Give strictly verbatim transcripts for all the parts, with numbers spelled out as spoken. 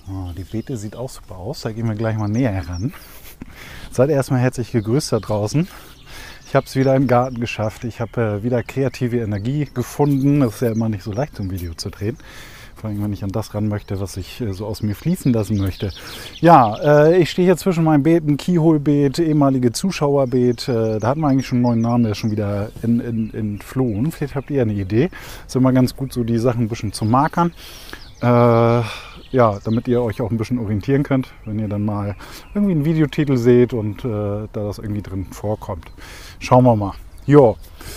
Oh, die Beete sieht auch super aus. Da gehen wir gleich mal näher ran. Seid erstmal herzlich gegrüßt da draußen. Ich habe es wieder im Garten geschafft. Ich habe äh, wieder kreative Energie gefunden. Das ist ja immer nicht so leicht, so ein Video zu drehen. Vor allem, wenn ich an das ran möchte, was ich äh, so aus mir fließen lassen möchte. Ja, äh, ich stehe hier zwischen meinen Beeten. Keyhole-Beet, ehemalige Zuschauerbeet. Äh, da hatten wir eigentlich schon einen neuen Namen, der ist schon wieder in, in, entflohen. Vielleicht habt ihr eine Idee. Ist immer ganz gut, so die Sachen ein bisschen zu markern. Äh, ja, damit ihr euch auch ein bisschen orientieren könnt, wenn ihr dann mal irgendwie einen Videotitel seht und äh, da das irgendwie drin vorkommt. Schauen wir mal. Jo.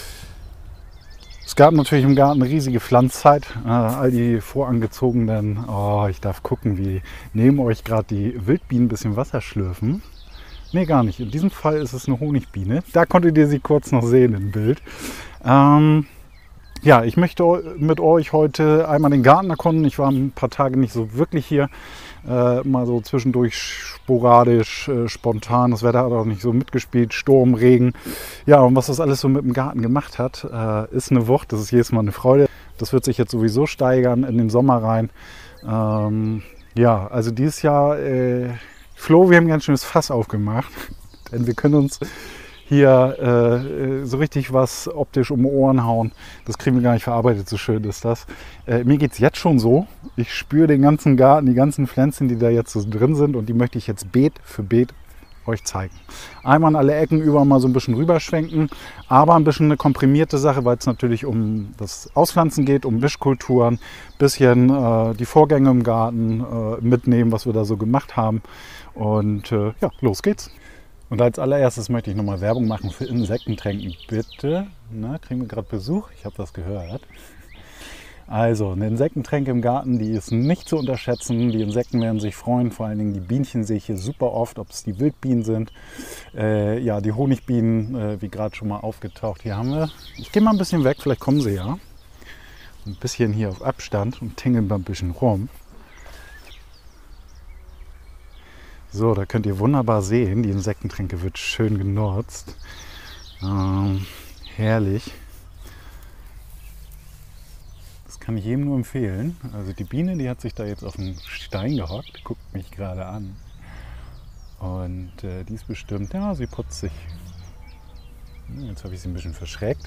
Es gab natürlich im Garten eine riesige Pflanzzeit. Äh, all die vorangezogenen, oh, ich darf gucken, wie neben euch gerade die Wildbienen ein bisschen Wasser schlürfen. Nee, gar nicht. In diesem Fall ist es eine Honigbiene. Da konntet ihr sie kurz noch sehen im Bild. Ähm, Ja, ich möchte mit euch heute einmal den Garten erkunden. Ich war ein paar Tage nicht so wirklich hier. Äh, mal so zwischendurch sporadisch, äh, spontan. Das Wetter hat auch nicht so mitgespielt. Sturm, Regen. Ja, und was das alles so mit dem Garten gemacht hat, äh, ist eine Wucht. Das ist jedes Mal eine Freude. Das wird sich jetzt sowieso steigern in den Sommer rein. Ähm, ja, also dieses Jahr, äh, Flo, wir haben ein ganz schönes Fass aufgemacht. Denn wir können uns hier äh, so richtig was optisch um die Ohren hauen. Das kriegen wir gar nicht verarbeitet, so schön ist das. Äh, mir geht es jetzt schon so. Ich spüre den ganzen Garten, die ganzen Pflänzchen, die da jetzt so drin sind, und die möchte ich jetzt Beet für Beet euch zeigen. Einmal an alle Ecken über mal so ein bisschen rüberschwenken, aber ein bisschen eine komprimierte Sache, weil es natürlich um das Auspflanzen geht, um Mischkulturen, bisschen äh, die Vorgänge im Garten äh, mitnehmen, was wir da so gemacht haben. Und äh, ja, los geht's. Und als allererstes möchte ich nochmal Werbung machen für Insektentränken. Bitte, na, kriegen wir gerade Besuch? Ich habe das gehört. Also, eine Insektentränke im Garten, die ist nicht zu unterschätzen. Die Insekten werden sich freuen. Vor allen Dingen die Bienchen sehe ich hier super oft, ob es die Wildbienen sind. Äh, ja, die Honigbienen, äh, wie gerade schon mal aufgetaucht. Hier haben wir, ich gehe mal ein bisschen weg, vielleicht kommen sie ja. Ein bisschen hier auf Abstand und tingeln mal ein bisschen rum. So, da könnt ihr wunderbar sehen, die Insektentränke wird schön genutzt. Ähm, herrlich. Das kann ich jedem nur empfehlen. Also die Biene, die hat sich da jetzt auf den Stein gehockt, guckt mich gerade an. Und äh, die ist bestimmt, ja, sie putzt sich. Jetzt habe ich sie ein bisschen verschreckt.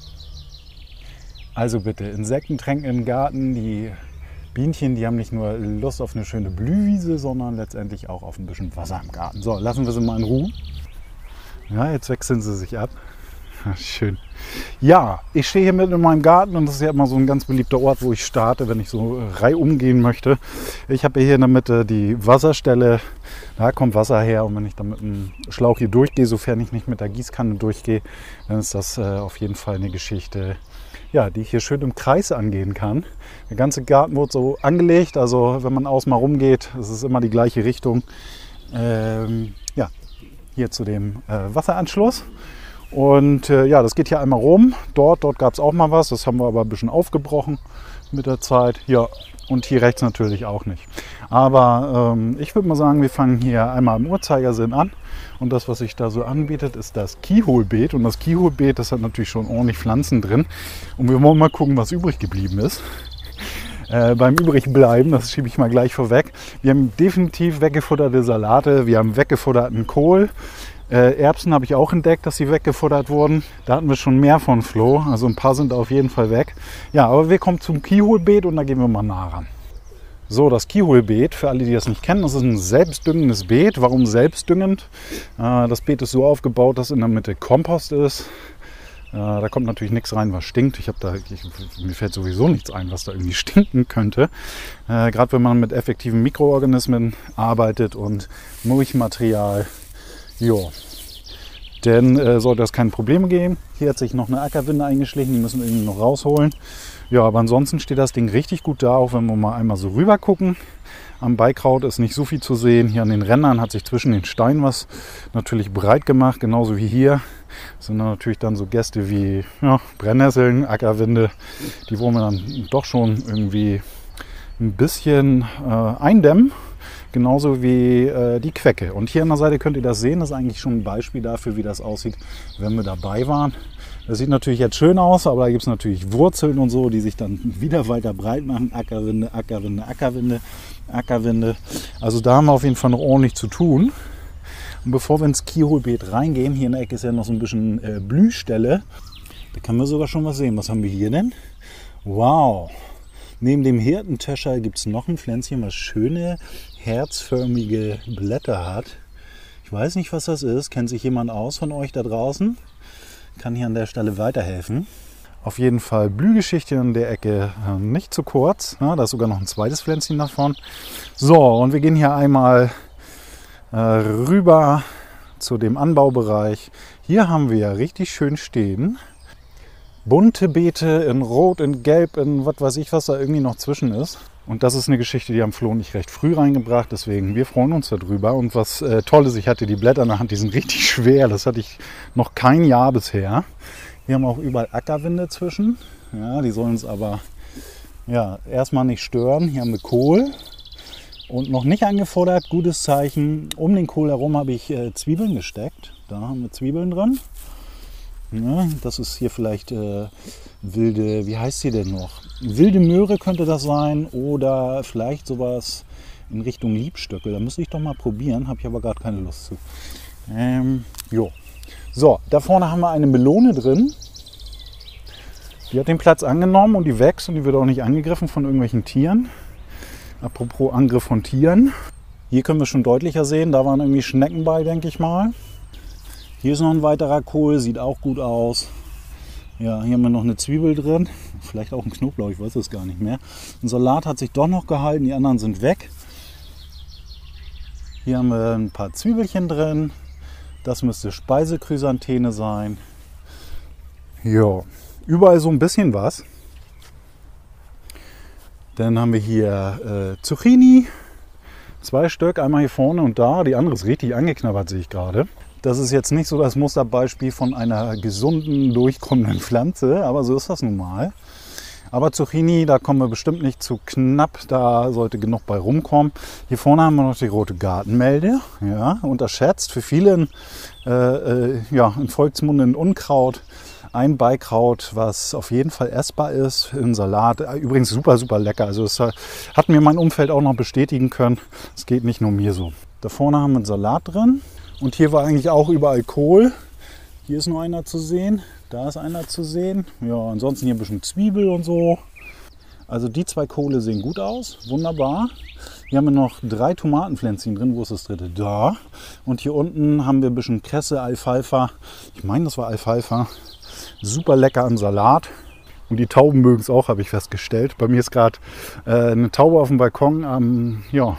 Also bitte, Insektentränke im Garten, die Bienchen, die haben nicht nur Lust auf eine schöne Blühwiese, sondern letztendlich auch auf ein bisschen Wasser im Garten. So, lassen wir sie mal in Ruhe. Ja, jetzt wechseln sie sich ab. Schön. Ja, ich stehe hier mitten in meinem Garten und das ist ja immer so ein ganz beliebter Ort, wo ich starte, wenn ich so reihum gehen möchte. Ich habe hier in der Mitte die Wasserstelle. Da kommt Wasser her, und wenn ich dann mit dem Schlauch hier durchgehe, sofern ich nicht mit der Gießkanne durchgehe, dann ist das äh, auf jeden Fall eine Geschichte, ja, die ich hier schön im Kreis angehen kann. Der ganze Garten wurde so angelegt, also wenn man außen mal rumgeht, es ist immer die gleiche Richtung. Ähm, ja, hier zu dem äh, Wasseranschluss. Und äh, ja, das geht hier einmal rum. Dort, dort gab es auch mal was, das haben wir aber ein bisschen aufgebrochen mit der Zeit. Ja, und hier rechts natürlich auch nicht. Aber ähm, ich würde mal sagen, wir fangen hier einmal im Uhrzeigersinn an. Und das, was sich da so anbietet, ist das Keyhole-Beet. Und das Keyhole-Beet, das hat natürlich schon ordentlich Pflanzen drin. Und wir wollen mal gucken, was übrig geblieben ist. Äh, beim Übrigbleiben, das schiebe ich mal gleich vorweg. Wir haben definitiv weggefutterte Salate, wir haben weggefutterten Kohl. Äh, Erbsen habe ich auch entdeckt, dass sie weggefuttert wurden. Da hatten wir schon mehr von Flo, also ein paar sind auf jeden Fall weg. Ja, aber wir kommen zum Keyhole-Beet und da gehen wir mal nah ran. So, das Keyhole-Beet, für alle, die das nicht kennen, das ist ein selbstdüngendes Beet. Warum selbstdüngend? Äh, das Beet ist so aufgebaut, dass in der Mitte Kompost ist. Äh, da kommt natürlich nichts rein, was stinkt. Ich habe da, ich, mir fällt sowieso nichts ein, was da irgendwie stinken könnte. Äh, Gerade wenn man mit effektiven Mikroorganismen arbeitet und Mulchmaterial. Jo. Denn äh, sollte das keine Probleme geben. Hier hat sich noch eine Ackerwinde eingeschlichen, die müssen wir irgendwie noch rausholen. Ja, aber ansonsten steht das Ding richtig gut da, auch wenn wir mal einmal so rüber gucken. Am Beikraut ist nicht so viel zu sehen. Hier an den Rändern hat sich zwischen den Steinen was natürlich breit gemacht, genauso wie hier. Das sind dann natürlich dann so Gäste wie ja, Brennnesseln, Ackerwinde. Die wollen wir dann doch schon irgendwie ein bisschen äh, eindämmen. Genauso wie äh, die Quecke. Und hier an der Seite könnt ihr das sehen. Das ist eigentlich schon ein Beispiel dafür, wie das aussieht, wenn wir dabei waren. Das sieht natürlich jetzt schön aus, aber da gibt es natürlich Wurzeln und so, die sich dann wieder weiter breit machen. Ackerwinde, Ackerwinde, Ackerwinde, Ackerwinde. Also da haben wir auf jeden Fall noch ordentlich zu tun. Und bevor wir ins Kiholbeet reingehen, hier in der Ecke ist ja noch so ein bisschen äh, Blühstelle. Da können wir sogar schon was sehen. Was haben wir hier denn? Wow! Neben dem Hirtentöscher gibt es noch ein Pflänzchen, was schöne, herzförmige Blätter hat. Ich weiß nicht, was das ist. Kennt sich jemand aus von euch da draußen? Kann hier an der Stelle weiterhelfen. Auf jeden Fall Blühgeschichte in der Ecke äh, nicht zu kurz. Ja, da ist sogar noch ein zweites Pflänzchen davon. So, und wir gehen hier einmal äh, rüber zu dem Anbaubereich. Hier haben wir ja richtig schön stehen. Bunte Beete in Rot, in Gelb, in was weiß ich, was da irgendwie noch zwischen ist. Und das ist eine Geschichte, die haben Flo und ich recht früh reingebracht. Deswegen, wir freuen uns darüber. Und was äh, toll ist, ich hatte die Blätter in der Hand, die sind richtig schwer. Das hatte ich noch kein Jahr bisher. Wir haben auch überall Ackerwinde zwischen. Ja, die sollen uns aber ja, erstmal nicht stören. Hier haben wir Kohl. Und noch nicht angefordert, gutes Zeichen. Um den Kohl herum habe ich äh, Zwiebeln gesteckt. Da haben wir Zwiebeln drin. Ja, das ist hier vielleicht äh, wilde, wie heißt sie denn noch? Wilde Möhre könnte das sein oder vielleicht sowas in Richtung Liebstöckel. Da müsste ich doch mal probieren, habe ich aber gerade keine Lust zu. Ähm, jo. So, da vorne haben wir eine Melone drin. Die hat den Platz angenommen und die wächst und die wird auch nicht angegriffen von irgendwelchen Tieren. Apropos Angriff von Tieren. Hier können wir schon deutlicher sehen, da waren irgendwie Schnecken bei, denke ich mal. Hier ist noch ein weiterer Kohl, sieht auch gut aus. Ja, hier haben wir noch eine Zwiebel drin. Vielleicht auch ein Knoblauch, ich weiß es gar nicht mehr. Ein Salat hat sich doch noch gehalten, die anderen sind weg. Hier haben wir ein paar Zwiebelchen drin. Das müsste Speisechrysanthene sein. Ja, überall so ein bisschen was. Dann haben wir hier äh, Zucchini. Zwei Stück, einmal hier vorne und da. Die andere ist richtig angeknabbert, sehe ich gerade. Das ist jetzt nicht so das Musterbeispiel von einer gesunden, durchkommenden Pflanze, aber so ist das nun mal. Aber Zucchini, da kommen wir bestimmt nicht zu knapp, da sollte genug bei rumkommen. Hier vorne haben wir noch die rote Gartenmelde, ja, unterschätzt. Für viele äh, äh, ja, im Volksmund ein Unkraut, ein Beikraut, was auf jeden Fall essbar ist, im Salat. Übrigens super, super lecker. Also das hat mir mein Umfeld auch noch bestätigen können. Es geht nicht nur mir so. Da vorne haben wir einen Salat drin. Und hier war eigentlich auch überall Kohl. Hier ist noch einer zu sehen. Da ist einer zu sehen. Ja, ansonsten hier ein bisschen Zwiebel und so. Also die zwei Kohle sehen gut aus. Wunderbar. Hier haben wir noch drei Tomatenpflänzchen drin. Wo ist das dritte? Da. Und hier unten haben wir ein bisschen Kresse, Alfalfa. Ich meine, das war Alfalfa. Super lecker am Salat. Und die Tauben mögen es auch, habe ich festgestellt. Bei mir ist gerade äh, eine Taube auf dem Balkon am, ja,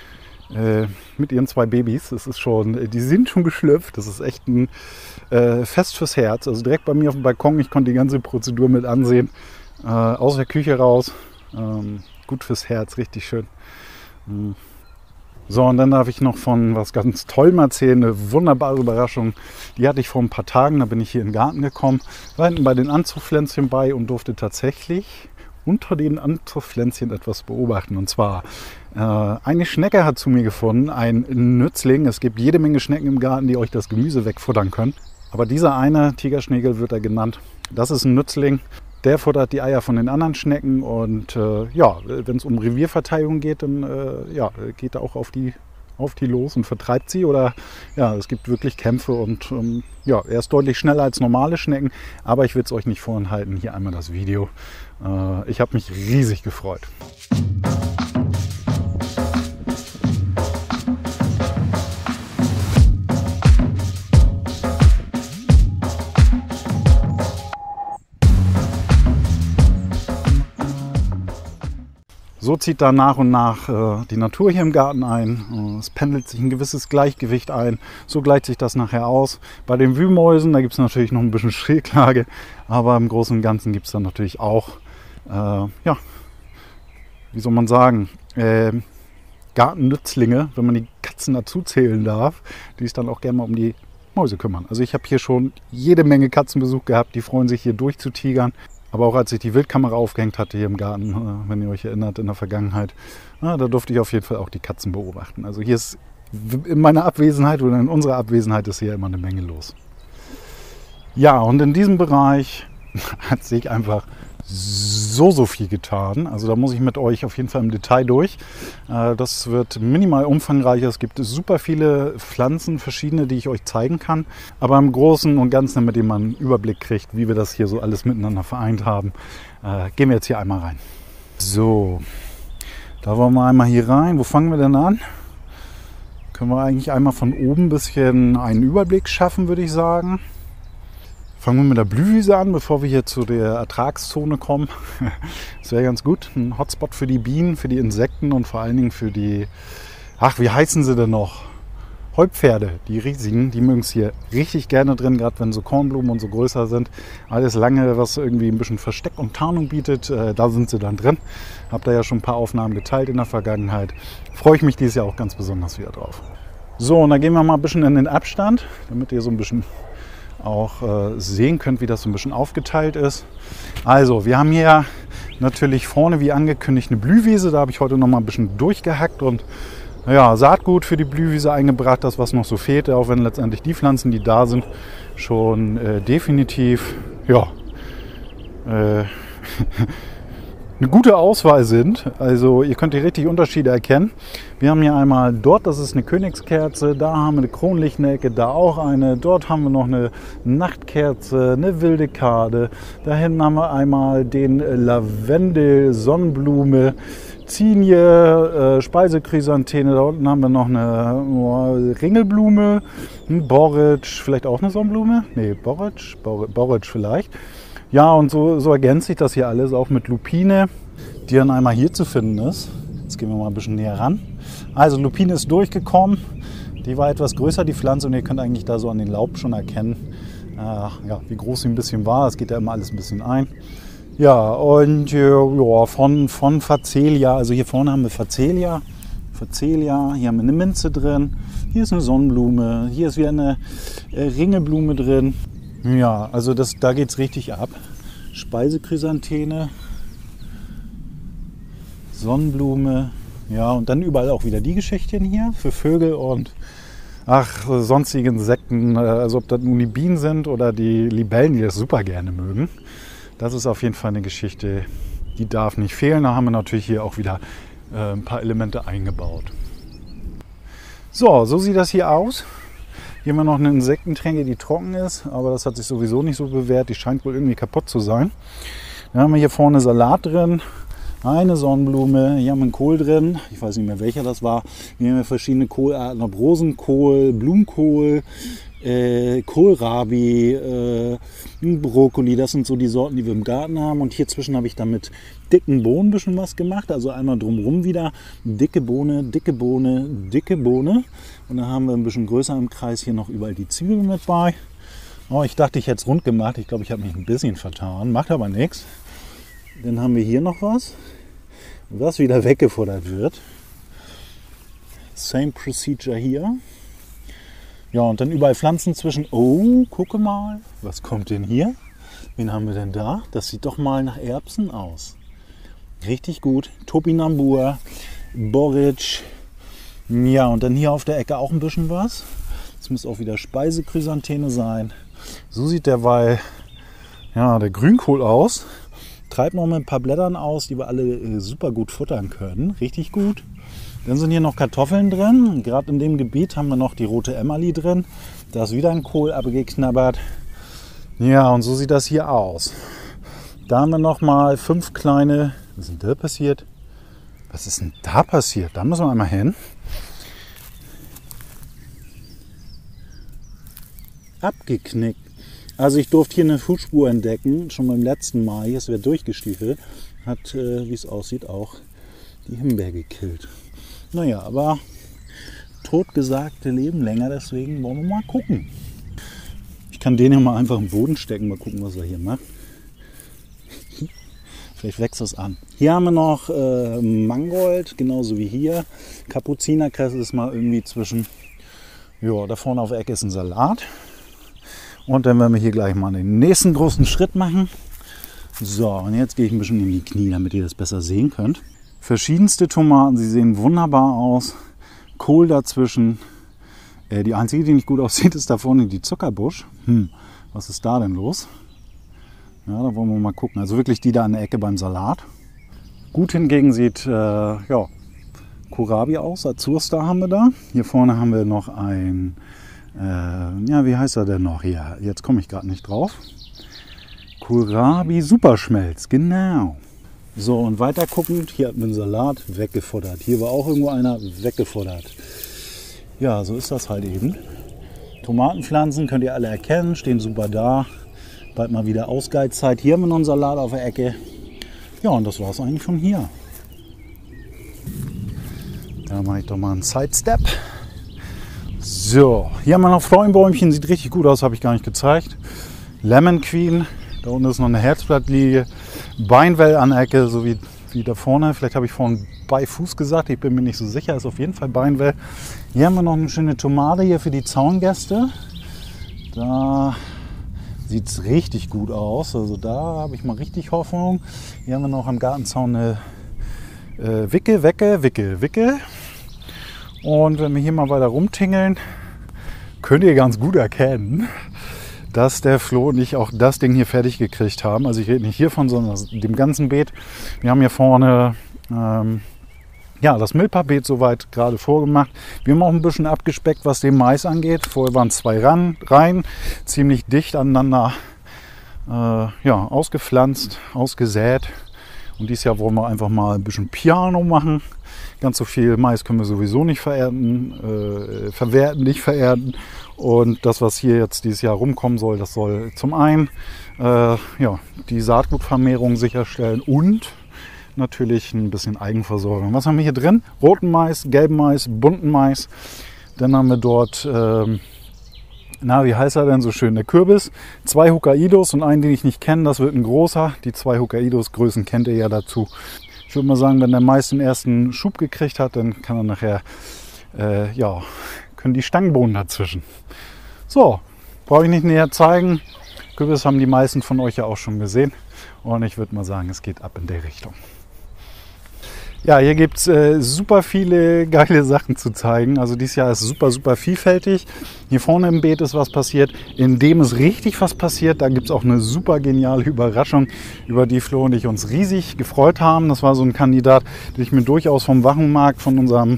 Äh, mit ihren zwei Babys. Das ist schon, die sind schon geschlüpft. Das ist echt ein äh, Fest fürs Herz. Also direkt bei mir auf dem Balkon. Ich konnte die ganze Prozedur mit ansehen. Äh, aus der Küche raus. Ähm, gut fürs Herz, richtig schön. Mhm. So, und dann darf ich noch von was ganz Tollem erzählen. Eine wunderbare Überraschung. Die hatte ich vor ein paar Tagen. Da bin ich hier in den Garten gekommen. War hinten bei den Anzugpflänzchen bei und durfte tatsächlich unter den Anzugpflänzchen etwas beobachten. Und zwar äh, eine Schnecke hat zu mir gefunden, ein Nützling. Es gibt jede Menge Schnecken im Garten, die euch das Gemüse wegfuttern können. Aber dieser eine, Tigerschnägel wird er genannt, das ist ein Nützling. Der futtert die Eier von den anderen Schnecken. Und äh, ja, wenn es um Revierverteidigung geht, dann äh, ja, geht er auch auf die, auf die los und vertreibt sie. Oder ja, es gibt wirklich Kämpfe. Und ähm, ja, er ist deutlich schneller als normale Schnecken. Aber ich will es euch nicht vorenthalten. Hier einmal das Video. Ich habe mich riesig gefreut. So zieht da nach und nach äh, die Natur hier im Garten ein. Es pendelt sich ein gewisses Gleichgewicht ein. So gleicht sich das nachher aus. Bei den Wühlmäusen, da gibt es natürlich noch ein bisschen Schräglage. Aber im Großen und Ganzen gibt es dann natürlich auch, äh, ja, wie soll man sagen, äh, Gartennützlinge, wenn man die Katzen dazu zählen darf, die sich dann auch gerne mal um die Mäuse kümmern. Also ich habe hier schon jede Menge Katzenbesuch gehabt, die freuen sich hier durchzutigern. Aber auch als ich die Wildkamera aufgehängt hatte hier im Garten, wenn ihr euch erinnert, in der Vergangenheit, da durfte ich auf jeden Fall auch die Katzen beobachten. Also hier ist in meiner Abwesenheit oder in unserer Abwesenheit ist hier immer eine Menge los. Ja, und in diesem Bereich hat sich einfach so, so viel getan. Also da muss ich mit euch auf jeden Fall im Detail durch. Das wird minimal umfangreicher. Es gibt super viele Pflanzen, verschiedene, die ich euch zeigen kann. Aber im Großen und Ganzen, damit ihr mal einen Überblick kriegt, wie wir das hier so alles miteinander vereint haben, gehen wir jetzt hier einmal rein. So, da wollen wir einmal hier rein. Wo fangen wir denn an? Können wir eigentlich einmal von oben ein bisschen einen Überblick schaffen, würde ich sagen. Fangen wir mit der Blühwiese an, bevor wir hier zu der Ertragszone kommen. Das wäre ganz gut. Ein Hotspot für die Bienen, für die Insekten und vor allen Dingen für die, ach, wie heißen sie denn noch? Heupferde, die riesigen, die mögen es hier richtig gerne drin, gerade wenn so Kornblumen und so größer sind. Alles lange, was irgendwie ein bisschen Versteck und Tarnung bietet, äh, da sind sie dann drin. Hab da ja schon ein paar Aufnahmen geteilt in der Vergangenheit. Freue ich mich dieses Jahr auch ganz besonders wieder drauf. So, und dann gehen wir mal ein bisschen in den Abstand, damit ihr so ein bisschen auch äh, sehen könnt, wie das so ein bisschen aufgeteilt ist. Also, wir haben hier natürlich vorne, wie angekündigt, eine Blühwiese. Da habe ich heute noch mal ein bisschen durchgehackt und ja, Saatgut für die Blühwiese eingebracht, das was noch so fehlte, auch wenn letztendlich die Pflanzen, die da sind, schon äh, definitiv ja, äh, eine gute Auswahl sind. Also ihr könnt die richtig Unterschiede erkennen. Wir haben hier einmal dort, das ist eine Königskerze, da haben wir eine Kronlichtnelke, da auch eine, dort haben wir noch eine Nachtkerze, eine wilde Kade, da hinten haben wir einmal den Lavendel, Sonnenblume, Zinie, äh, Speisechrysantheme, da unten haben wir noch eine oh, Ringelblume, ein Borretsch, vielleicht auch eine Sonnenblume? Nee, Borretsch, Borretsch vielleicht. Ja, und so, so ergänzt sich das hier alles auch mit Lupine, die dann einmal hier zu finden ist. Jetzt gehen wir mal ein bisschen näher ran. Also Lupine ist durchgekommen, die war etwas größer, die Pflanze, und ihr könnt eigentlich da so an den Laub schon erkennen, äh, ja, wie groß sie ein bisschen war. Es geht ja immer alles ein bisschen ein. Ja, und äh, ja, von, von Facelia, also hier vorne haben wir Facelia, Facelia, hier haben wir eine Minze drin, hier ist eine Sonnenblume, hier ist wieder eine äh, Ringelblume drin. Ja, also das, da geht es richtig ab. Speisechrysantheme, Sonnenblume, ja, und dann überall auch wieder die Geschichten hier für Vögel und ach, sonstige Insekten, also ob das nun die Bienen sind oder die Libellen, die das super gerne mögen. Das ist auf jeden Fall eine Geschichte, die darf nicht fehlen. Da haben wir natürlich hier auch wieder äh, ein paar Elemente eingebaut. So, so sieht das hier aus. Hier haben wir noch eine Insektentränke, die trocken ist, aber das hat sich sowieso nicht so bewährt. Die scheint wohl irgendwie kaputt zu sein. Dann haben wir hier vorne Salat drin, eine Sonnenblume, hier haben wir einen Kohl drin. Ich weiß nicht mehr, welcher das war. Hier haben wir verschiedene Kohlarten, ob Rosenkohl, Blumenkohl, äh, Kohlrabi, äh, Brokkoli. Das sind so die Sorten, die wir im Garten haben. Und hier zwischen habe ich dann mit dicken Bohnen ein bisschen was gemacht. Also einmal drumherum wieder dicke Bohne, dicke Bohne, dicke Bohne. Und dann haben wir ein bisschen größer im Kreis hier noch überall die Zwiebeln mit bei. Oh, ich dachte, ich hätte es rund gemacht. Ich glaube, ich habe mich ein bisschen vertan. Macht aber nichts. Dann haben wir hier noch was, was wieder weggefuttert wird. Same procedure hier. Ja, und dann überall Pflanzen zwischen. Oh, gucke mal. Was kommt denn hier? Wen haben wir denn da? Das sieht doch mal nach Erbsen aus. Richtig gut. Topinambur, Borretsch. Ja, und dann hier auf der Ecke auch ein bisschen was. Das muss auch wieder Speisechrysantheme sein. So sieht derweil ja, der Grünkohl aus. Treibt noch mit ein paar Blättern aus, die wir alle äh, super gut futtern können. Richtig gut. Dann sind hier noch Kartoffeln drin. Gerade in dem Gebiet haben wir noch die rote Emmerli drin. Da ist wieder ein Kohl abgeknabbert. Ja, und so sieht das hier aus. Da haben wir noch mal fünf kleine. Was ist denn da passiert? Was ist denn da passiert? Da müssen wir einmal hin. Abgeknickt. Also ich durfte hier eine Fußspur entdecken, schon beim letzten Mal. Hier ist wer durchgestiefelt. Hat, äh, wie es aussieht, auch die Himbeere gekillt. Naja, aber Totgesagte leben länger, deswegen wollen wir mal gucken. Ich kann den hier mal einfach im Boden stecken, mal gucken, was er hier macht. Vielleicht wächst das an. Hier haben wir noch äh, Mangold, genauso wie hier. Kapuzinerkresse ist mal irgendwie zwischen. Ja, da vorne auf der Ecke ist ein Salat. Und dann werden wir hier gleich mal den nächsten großen Schritt machen. So, und jetzt gehe ich ein bisschen in die Knie, damit ihr das besser sehen könnt. Verschiedenste Tomaten, sie sehen wunderbar aus. Kohl dazwischen. Äh, die einzige, die nicht gut aussieht, ist da vorne die Zuckerbusch. Hm. Was ist da denn los? Ja, da wollen wir mal gucken. Also wirklich die da an der Ecke beim Salat. Gut hingegen sieht äh, ja, Kohlrabi aus. Azurstar haben wir da. Hier vorne haben wir noch ein, äh, ja, wie heißt er denn noch hier? Jetzt komme ich gerade nicht drauf. Kohlrabi Superschmelz, genau. So, und weiter guckend, hier hat man einen Salat weggefuttert. Hier war auch irgendwo einer weggefuttert. Ja, so ist das halt eben. Tomatenpflanzen könnt ihr alle erkennen, stehen super da. Bald mal wieder Ausgeizzeit. Hier haben wir noch einen Salat auf der Ecke. Ja, und das war es eigentlich von hier. Da mache ich doch mal einen Sidestep. So, hier haben wir noch Freudenbäumchen. Sieht richtig gut aus, habe ich gar nicht gezeigt. Lemon Queen. Da unten ist noch eine Herzblattlilie. Beinwell an der Ecke, so wie, wie da vorne. Vielleicht habe ich vorhin Beifuß gesagt. Ich bin mir nicht so sicher. Ist auf jeden Fall Beinwell. Hier haben wir noch eine schöne Tomate hier für die Zaungäste. Da sieht es richtig gut aus. Also da habe ich mal richtig Hoffnung. Hier haben wir noch am Gartenzaun eine äh, Wicke, Wecke, Wicke, Wicke. Und wenn wir hier mal weiter rumtingeln, könnt ihr ganz gut erkennen, dass der Flo und ich auch das Ding hier fertig gekriegt haben. Also ich rede nicht hiervon, sondern dem ganzen Beet. Wir haben hier vorne ähm, ja, das Milpa-Beet soweit gerade vorgemacht. Wir haben auch ein bisschen abgespeckt, was den Mais angeht. Vorher waren zwei ran, rein, ziemlich dicht aneinander äh, ja, ausgepflanzt, ausgesät. Und dieses Jahr wollen wir einfach mal ein bisschen Piano machen. Ganz so viel Mais können wir sowieso nicht verernten, äh, verwerten, nicht verernten. Und das, was hier jetzt dieses Jahr rumkommen soll, das soll zum einen äh, ja, die Saatgutvermehrung sicherstellen und natürlich ein bisschen Eigenversorgung. Was haben wir hier drin? Roten Mais, gelben Mais, bunten Mais. Dann haben wir dort, ähm, na wie heißt er denn so schön, der Kürbis. Zwei Hokkaidos und einen, den ich nicht kenne, das wird ein großer. Die zwei Hokkaidos-Größen kennt ihr ja dazu. Ich würde mal sagen, wenn der Mais den ersten Schub gekriegt hat, dann kann er nachher, äh, ja, können die Stangenbohnen dazwischen. So, brauche ich nicht näher zeigen. Kürbis haben die meisten von euch ja auch schon gesehen. Und ich würde mal sagen, es geht ab in der Richtung. Ja, hier gibt es äh, super viele geile Sachen zu zeigen. Also dieses Jahr ist super, super vielfältig. Hier vorne im Beet ist was passiert, in dem ist richtig was passiert. Da gibt es auch eine super geniale Überraschung, über die Flo und ich uns riesig gefreut haben. Das war so ein Kandidat, den ich mir durchaus vom Wochenmarkt, von unserem,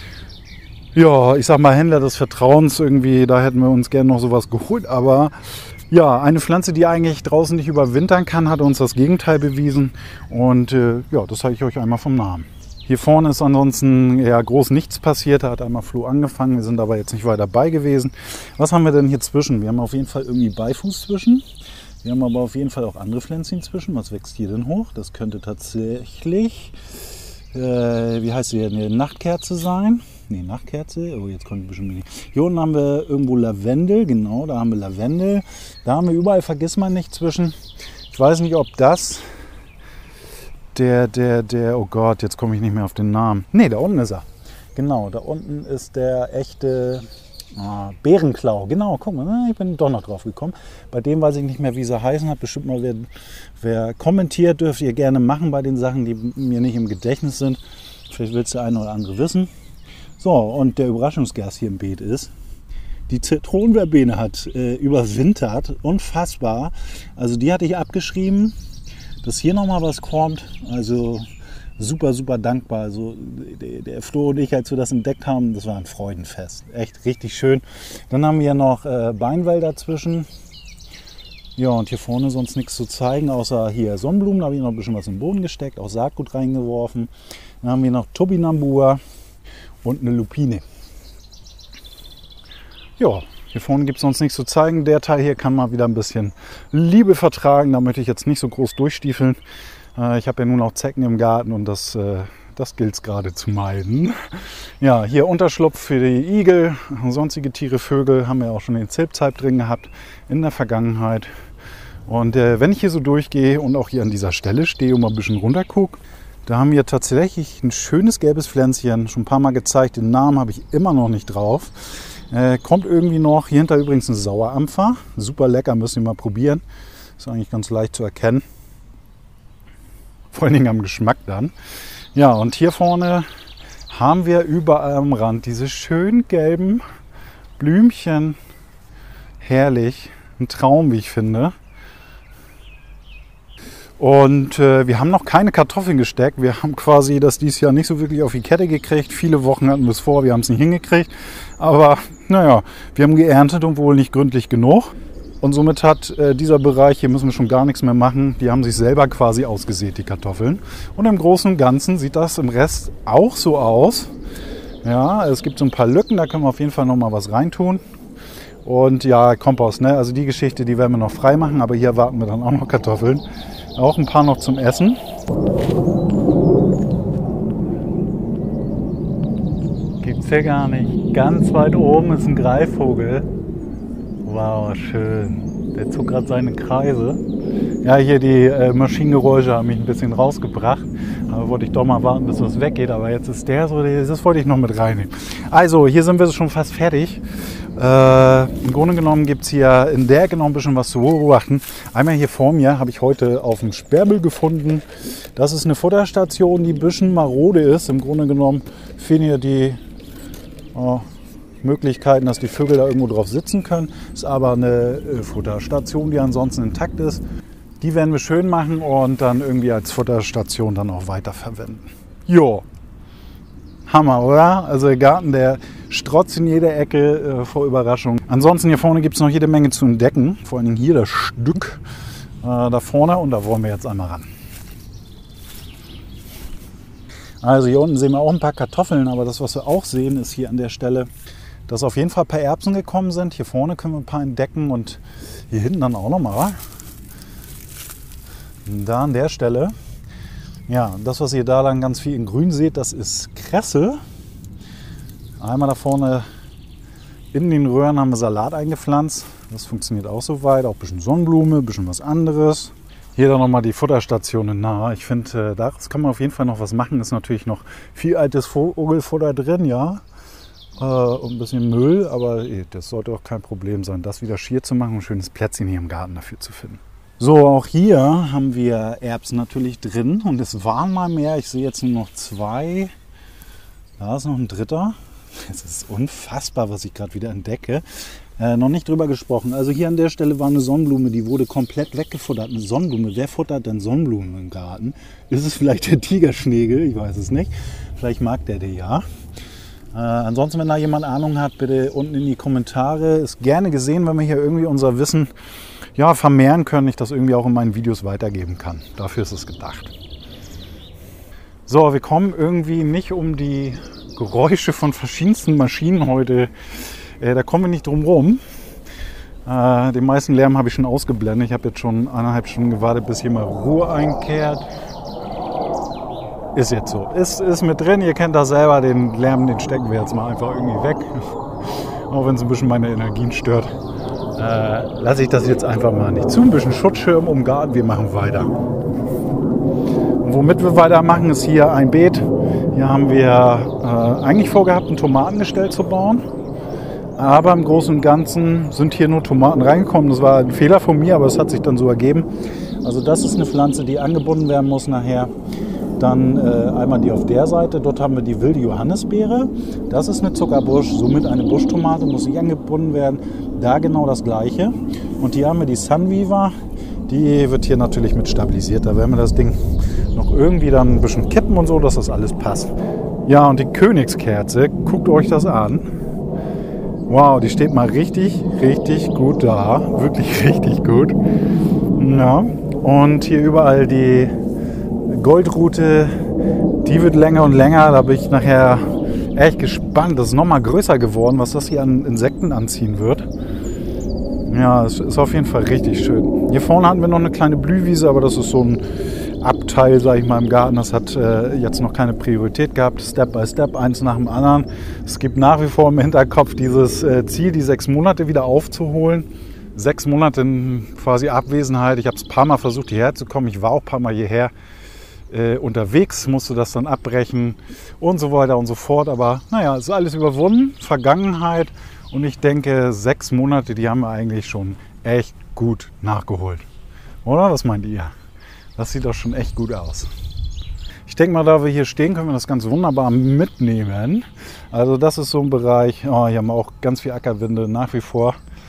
ja, ich sag mal Händler des Vertrauens irgendwie, da hätten wir uns gerne noch sowas geholt. Aber ja, eine Pflanze, die eigentlich draußen nicht überwintern kann, hat uns das Gegenteil bewiesen. Und äh, ja, das zeige ich euch einmal vom Namen. Hier vorne ist ansonsten ja groß nichts passiert. Da hat einmal Flo angefangen. Wir sind aber jetzt nicht weiter dabei gewesen. Was haben wir denn hier zwischen? Wir haben auf jeden Fall irgendwie Beifuß zwischen. Wir haben aber auf jeden Fall auch andere Pflänzchen zwischen. Was wächst hier denn hoch? Das könnte tatsächlich, äh, wie heißt die, eine Nachtkerze sein. Nee, Nachtkerze. Oh, jetzt kommt ein bisschen wenig. Hier unten haben wir irgendwo Lavendel. Genau, da haben wir Lavendel. Da haben wir überall Vergissmeinnicht zwischen. Ich weiß nicht, ob das der, der, der, oh Gott, jetzt komme ich nicht mehr auf den Namen. Nee, da unten ist er. Genau, da unten ist der echte ah, Bärenklau. Genau, guck mal, ich bin doch noch drauf gekommen. Bei dem weiß ich nicht mehr, wie sie heißen. Hat bestimmt mal wer, wer kommentiert, dürft ihr gerne machen bei den Sachen, die mir nicht im Gedächtnis sind. Vielleicht willst der eine oder andere wissen. So, und der Überraschungsgast hier im Beet ist, die Zitronenverbene hat äh, überwintert, unfassbar. Also die hatte ich abgeschrieben, dass hier nochmal was kommt. Also super, super dankbar. Also der, der Flo und ich, als wir das entdeckt haben, das war ein Freudenfest. Echt richtig schön. Dann haben wir noch äh, Beinwell dazwischen. Ja, und hier vorne sonst nichts zu zeigen, außer hier Sonnenblumen. Da habe ich noch ein bisschen was im Boden gesteckt, auch Saatgut reingeworfen. Dann haben wir noch Topinambur und eine Lupine. Ja, hier vorne gibt es sonst nichts zu zeigen. Der Teil hier kann mal wieder ein bisschen Liebe vertragen. Da möchte ich jetzt nicht so groß durchstiefeln. Äh, ich habe ja nun auch Zecken im Garten und das, äh, das gilt es gerade zu meiden. Ja, hier Unterschlupf für die Igel, sonstige Tiere, Vögel haben wir auch schon den Zilpzalp drin gehabt in der Vergangenheit. Und äh, wenn ich hier so durchgehe und auch hier an dieser Stelle stehe und mal ein bisschen runter gucke, da haben wir tatsächlich ein schönes gelbes Pflänzchen, schon ein paar Mal gezeigt, den Namen habe ich immer noch nicht drauf. Äh, kommt irgendwie noch, hier hinter übrigens ein Sauerampfer, super lecker, müsst ihr mal probieren. Ist eigentlich ganz leicht zu erkennen. Vor allen Dingen am Geschmack dann. Ja, und hier vorne haben wir überall am Rand diese schön gelben Blümchen. Herrlich, ein Traum, wie ich finde. Und äh, wir haben noch keine Kartoffeln gesteckt. Wir haben quasi das dieses Jahr nicht so wirklich auf die Kette gekriegt. Viele Wochen hatten wir es vor, wir haben es nicht hingekriegt. Aber naja, wir haben geerntet und wohl nicht gründlich genug. Und somit hat äh, dieser Bereich, hier müssen wir schon gar nichts mehr machen, die haben sich selber quasi ausgesät, die Kartoffeln. Und im Großen und Ganzen sieht das im Rest auch so aus. Ja, es gibt so ein paar Lücken, da können wir auf jeden Fall noch mal was reintun. Und ja, Kompost, ne? Also die Geschichte, die werden wir noch frei machen, aber hier warten wir dann auch noch Kartoffeln. Auch ein paar noch zum Essen. Gibt's ja gar nicht. Ganz weit oben ist ein Greifvogel. Wow, schön. Der zog gerade seine Kreise. Ja, hier die äh, Maschinengeräusche haben mich ein bisschen rausgebracht. Aber wollte ich doch mal warten, bis das weggeht. Aber jetzt ist der so, das wollte ich noch mit reinnehmen. Also, hier sind wir schon fast fertig. Äh, Im Grunde genommen gibt es hier in der genau ein bisschen was zu beobachten. Einmal hier vor mir habe ich heute auf dem Sperrmüll gefunden. Das ist eine Futterstation, die ein bisschen marode ist. Im Grunde genommen fehlen hier die oh, Möglichkeiten, dass die Vögel da irgendwo drauf sitzen können. Ist aber eine äh, Futterstation, die ansonsten intakt ist. Die werden wir schön machen und dann irgendwie als Futterstation dann auch weiterverwenden. Jo. Hammer, oder? Also der Garten, der strotzt in jeder Ecke äh, vor Überraschung. Ansonsten hier vorne gibt es noch jede Menge zu entdecken. Vor allen Dingen hier das Stück äh, da vorne und da wollen wir jetzt einmal ran. Also hier unten sehen wir auch ein paar Kartoffeln, aber das, was wir auch sehen, ist hier an der Stelle, dass auf jeden Fall ein paar Erbsen gekommen sind. Hier vorne können wir ein paar entdecken und hier hinten dann auch nochmal. Da an der Stelle. Ja, das, was ihr da lang ganz viel in grün seht, das ist Kresse. Einmal da vorne in den Röhren haben wir Salat eingepflanzt. Das funktioniert auch soweit. Auch ein bisschen Sonnenblume, ein bisschen was anderes. Hier dann nochmal die Futterstationen nahe. Ich finde, da kann man auf jeden Fall noch was machen. Ist natürlich noch viel altes Vogelfutter drin, ja. Äh, und ein bisschen Müll, aber das sollte auch kein Problem sein, das wieder schier zu machen und ein schönes Plätzchen hier im Garten dafür zu finden. So, auch hier haben wir Erbsen natürlich drin und es waren mal mehr. Ich sehe jetzt nur noch zwei. Da ist noch ein dritter. Es ist unfassbar, was ich gerade wieder entdecke. Äh, noch nicht drüber gesprochen. Also hier an der Stelle war eine Sonnenblume, die wurde komplett weggefuttert. Eine Sonnenblume, wer futtert denn Sonnenblumen im Garten? Ist es vielleicht der Tigerschnägel? Ich weiß es nicht. Vielleicht mag der die ja. Äh, ansonsten, wenn da jemand Ahnung hat, bitte unten in die Kommentare. Ist gerne gesehen, wenn wir hier irgendwie unser Wissen ja, vermehren können, ich das irgendwie auch in meinen Videos weitergeben kann. Dafür ist es gedacht. So, wir kommen irgendwie nicht um die Geräusche von verschiedensten Maschinen heute. Äh, da kommen wir nicht drum rum. Äh, den meisten Lärm habe ich schon ausgeblendet. Ich habe jetzt schon eineinhalb Stunden gewartet, bis hier mal Ruhe einkehrt. Ist jetzt so. Ist, ist mit drin. Ihr kennt das selber. Den Lärm, den stecken wir jetzt mal einfach irgendwie weg. Auch wenn es ein bisschen meine Energien stört. Äh, lasse ich das jetzt einfach mal nicht zu. Ein bisschen Schutzschirm um Garten, wir machen weiter. Und womit wir weitermachen, ist hier ein Beet. Hier haben wir äh, eigentlich vorgehabt, ein Tomatengestell zu bauen. Aber im Großen und Ganzen sind hier nur Tomaten reingekommen. Das war ein Fehler von mir, aber es hat sich dann so ergeben. Also das ist eine Pflanze, die angebunden werden muss nachher. Dann äh, einmal die auf der Seite, dort haben wir die wilde Johannisbeere. Das ist eine Zuckerbusch, somit eine Buschtomate, muss nicht angebunden werden. Da genau das gleiche. Und hier haben wir die Sunweaver, die wird hier natürlich mit stabilisiert. Da werden wir das Ding noch irgendwie dann ein bisschen kippen und so, dass das alles passt. Ja, und die Königskerze, guckt euch das an. Wow, die steht mal richtig, richtig gut da. Wirklich richtig gut. Ja, und hier überall die Goldrute, die wird länger und länger. Da bin ich nachher echt gespannt. Das ist noch mal größer geworden, was das hier an Insekten anziehen wird. Ja, es ist auf jeden Fall richtig schön. Hier vorne hatten wir noch eine kleine Blühwiese, aber das ist so ein Abteil, sage ich mal, im Garten. Das hat äh, jetzt noch keine Priorität gehabt. Step by Step, eins nach dem anderen. Es gibt nach wie vor im Hinterkopf dieses äh, Ziel, die sechs Monate wieder aufzuholen. Sechs Monate in quasi Abwesenheit. Ich habe es ein paar Mal versucht, hierher zu kommen. Ich war auch ein paar Mal hierher äh, unterwegs, musste das dann abbrechen und so weiter und so fort. Aber naja, es ist alles überwunden, Vergangenheit. Und ich denke, sechs Monate, die haben wir eigentlich schon echt gut nachgeholt. Oder? Was meint ihr? Das sieht doch schon echt gut aus. Ich denke mal, da wir hier stehen, können wir das ganz wunderbar mitnehmen. Also das ist so ein Bereich, oh, hier haben wir auch ganz viel Ackerwinde nach wie vor.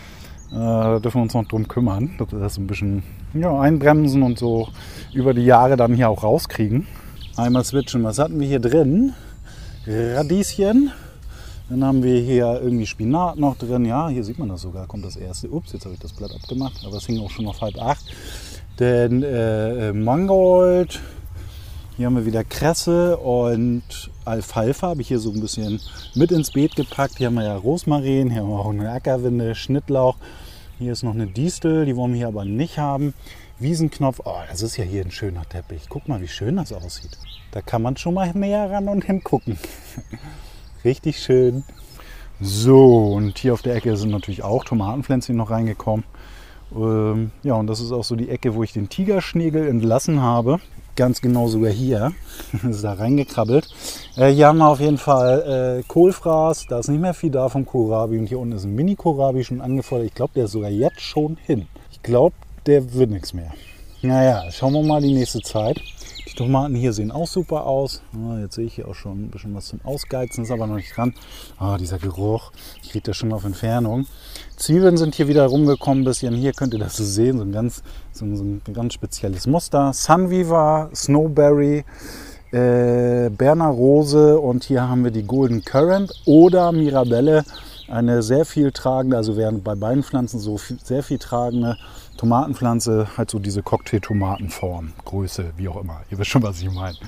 Äh, da dürfen wir uns noch drum kümmern, dass wir das ein bisschen ja, einbremsen und so über die Jahre dann hier auch rauskriegen. Einmal switchen. Was hatten wir hier drin? Radieschen. Dann haben wir hier irgendwie Spinat noch drin. Ja, hier sieht man das sogar. Kommt das erste. Ups, jetzt habe ich das Blatt abgemacht. Aber es hing auch schon auf halb acht. Dann äh, Mangold. Hier haben wir wieder Kresse und Alfalfa. Habe ich hier so ein bisschen mit ins Beet gepackt. Hier haben wir ja Rosmarin. Hier haben wir auch eine Ackerwinde, Schnittlauch. Hier ist noch eine Distel. Die wollen wir hier aber nicht haben. Wiesenknopf. Oh, das ist ja hier ein schöner Teppich. Guck mal, wie schön das aussieht. Da kann man schon mal näher ran und hingucken. Richtig schön. So, und hier auf der Ecke sind natürlich auch Tomatenpflänzchen noch reingekommen. Ähm, ja, und das ist auch so die Ecke, wo ich den Tigerschnägel entlassen habe. Ganz genau sogar hier. Ist da reingekrabbelt. Äh, hier haben wir auf jeden Fall äh, Kohlfraß. Da ist nicht mehr viel da vom Kohlrabi. Und hier unten ist ein Mini-Kohlrabi schon angefordert. Ich glaube, der ist sogar jetzt schon hin. Ich glaube, der wird nichts mehr. Naja, schauen wir mal die nächste Zeit. Die Tomaten hier sehen auch super aus. Ja, jetzt sehe ich hier auch schon ein bisschen was zum Ausgeizen, ist aber noch nicht dran. Ah, dieser Geruch, ich kriege das schon auf Entfernung. Zwiebeln sind hier wieder rumgekommen ein bisschen. Hier könnt ihr das so sehen, so ein ganz, so ein, so ein ganz spezielles Muster. Sunweaver, Snowberry, äh, Berner Rose und hier haben wir die Golden Currant oder Mirabelle. Eine sehr viel tragende, also während bei beiden Pflanzen so viel, sehr viel tragende Tomatenpflanze, halt so diese Cocktail-Tomatenform, Größe, wie auch immer. Ihr wisst schon, was ich meine.